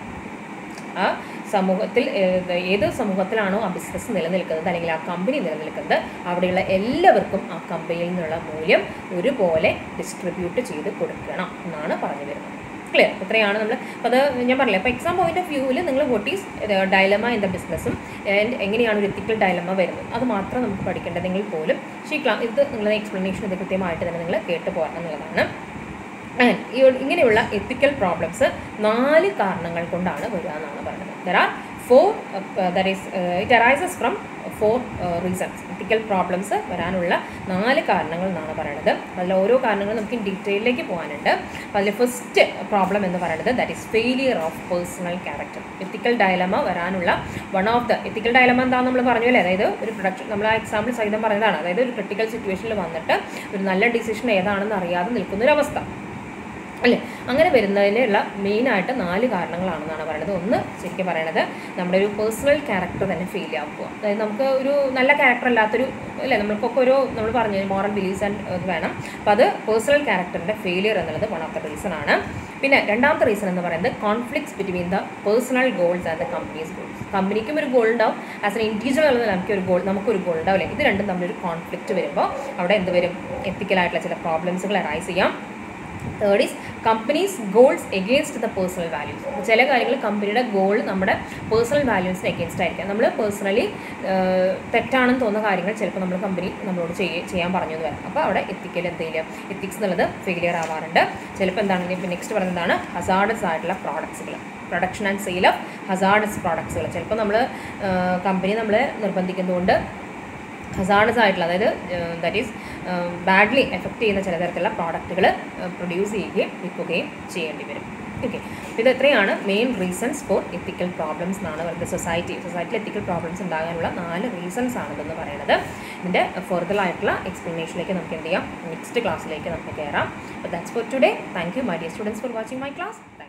ആ സമൂഹത്തിൽ ഏത് സമൂഹത്തിലാണോ ആ ബിസിനസ് നിലനിൽക്കുന്നത് അല്ലെങ്കിൽ ആ കമ്പനി നിലനിൽക്കുന്നത് അവിടെയുള്ള എല്ലാവർക്കും ആ കമ്പനിയിൽ നിന്നുള്ള മൂല്യം ഒരുപോലെ ഡിസ്ട്രിബ്യൂട്ട് ചെയ്ത് കൊടുക്കണം എന്നാണ് പറഞ്ഞു വരുന്നത്. ക്ലിയർ? ഇത്രയാണ് നമ്മൾ. അപ്പോൾ അത് ഞാൻ പറഞ്ഞില്ലേ, അപ്പോൾ എക്സാം പോയിന്റ് ഓഫ് വ്യൂവിൽ നിങ്ങൾ what is dilemma in the ബിസിനസ്സും ആൻഡ് എങ്ങനെയാണ് ഒരു എത്തിക്കൽ ഡയലമ വരുന്നത് അത് മാത്രം നമുക്ക് പഠിക്കേണ്ടതെങ്കിൽ പോലും പക്ഷേ ഈ ക്ലാ ഇത് നിങ്ങളുടെ എക്സ്പ്ലനേഷൻ ഇത് കൃത്യമായിട്ട് തന്നെ നിങ്ങൾ കേട്ട് പോകണം എന്നുള്ളതാണ്. ആൻഡ് ഈ ഇങ്ങനെയുള്ള എത്തിക്കൽ പ്രോബ്ലംസ് നാല് കാരണങ്ങൾ കൊണ്ടാണ് വരിക എന്നാണ് പറയുന്നത്. There are four that is it arises from four reasons. Ethical problems വരാനുള്ള നാല് കാരണങ്ങൾ എന്നാണ് പറയുന്നത്. അതിൽ ഓരോ കാരണങ്ങളും നമുക്ക് ഡീറ്റെയിലേക്ക് പോകാനുണ്ട്. അപ്പോൾ അതിൽ ഫസ്റ്റ് പ്രോബ്ലം എന്ന് പറയുന്നത് that is failure of personal character. Ethical dilemma വരാനുള്ള one of the ethical dilemma എന്താണെന്ന് നമ്മൾ പറഞ്ഞു അല്ലേ, അതായത് ഒരു പ്രൊഡക്ഷൻ നമ്മൾ ആ എക്സാമ്പിൾ സഹിതം പറയുന്നതാണ്. അതായത് ഒരു ക്രിട്ടിക്കൽ സിറ്റുവേഷനിൽ വന്നിട്ട് ഒരു നല്ല ഡിസിഷൻ ഏതാണെന്ന് അറിയാതെ നിൽക്കുന്നൊരവസ്ഥ അല്ലേ. അങ്ങനെ വരുന്നതിനുള്ള മെയിനായിട്ട് നാല് കാരണങ്ങളാണെന്നാണ് പറയുന്നത്. ഒന്ന് ശരിക്കും പറയണത് നമ്മുടെ ഒരു പേഴ്സണൽ ക്യാരക്ടർ തന്നെ ഫെയിൽ ആക്കുക. അതായത് നമുക്ക് ഒരു നല്ല ക്യാരക്ടർ അല്ലാത്തൊരു അല്ലേ, നമ്മൾക്കൊക്കെ ഒരു നമ്മൾ പറഞ്ഞു മോറൽ ബിലീഫ്സ് ആൻഡ് വേണം. അപ്പോൾ അത് പേഴ്സണൽ ക്യാരക്ടറിൻ്റെ ഫെയിലിയർ എന്നുള്ളത് വൺ ഓഫ് ദ റീസൺ ആണ്. പിന്നെ രണ്ടാമത്തെ റീസൺ എന്ന് പറയുന്നത് conflicts between the personal goals and the company's goals. കമ്പനിക്കും ഒരു ഗോൾ ഉണ്ടാവും, ആസ് എൻ ഇൻഡിവിജ്വൽ ഉള്ളത് നമുക്കൊരു ഗോൾ നമുക്കൊരു ഗോൾ ഉണ്ടാവില്ലേ. ഇത് രണ്ടും തമ്മിലൊരു കോൺഫ്ലിക്റ്റ് വരുമ്പോൾ അവിടെ എന്ത് വരും? എത്തിക്കലായിട്ടുള്ള ചില പ്രോബ്ലംസുകൾ അറൈസ് ചെയ്യാം. Third is company's goals against the personal values. ചില കാര്യങ്ങൾ കമ്പനിയുടെ ഗോൾ നമ്മുടെ പേഴ്സണൽ വാല്യൂസിന് എഗെയിൻസ്റ്റ് ആയിരിക്കാം. നമ്മൾ പേഴ്സണലി തെറ്റാണെന്ന് തോന്നുന്ന കാര്യങ്ങൾ ചിലപ്പോൾ നമ്മൾ കമ്പനി നമ്മളോട് ചെയ്യ ചെയ്യാൻ പറഞ്ഞു എന്ന് വരാം. അപ്പോൾ അവിടെ എത്തിക്കൽ എന്തെങ്കിലും എത്തിക്സ് എന്നുള്ളത് ഫെയിലിയർ ആവാറുണ്ട്. ചിലപ്പോൾ എന്താണ് ഇപ്പോൾ നെക്സ്റ്റ് പറയുന്നതാണ് ഹസാർഡസ് ആയിട്ടുള്ള പ്രോഡക്ട്സുകൾ, production and sale of hazardous പ്രോഡക്ട്സുകൾ. ചിലപ്പോൾ നമ്മൾ കമ്പനി നമ്മളെ നിർബന്ധിക്കുന്നതുകൊണ്ട് ഹസാർഡസ് ആയിട്ടുള്ള, അതായത് ദാറ്റ് ഈസ് ബാഡ്ലി എഫക്റ്റ് ചെയ്യുന്ന ചില തരത്തിലുള്ള പ്രോഡക്റ്റുകൾ പ്രൊഡ്യൂസ് ചെയ്യുകയും വിൽക്കുകയും ചെയ്യേണ്ടി വരും. ഓക്കെ, ഇത് എത്രയാണ് main reasons for ethical problems എന്നാണ് പറയുന്നത്. സൊസൈറ്റി സൊസൈറ്റിയിൽ എത്തിക്കൽ പ്രോബ്ലംസ് ഉണ്ടാകാനുള്ള നാല് റീസൺസ് ആണിതെന്ന് പറയുന്നത്. ഇതിൻ്റെ ഫർദർ ആയിട്ടുള്ള എക്സ്പ്ലനേഷനിലേക്ക് നമുക്ക് എന്ത് ചെയ്യാം, നെക്സ്റ്റ് ക്ലാസ്സിലേക്ക് നമുക്ക് കയറാം. അപ്പോൾ that's for today. Thank you my dear students for watching my class.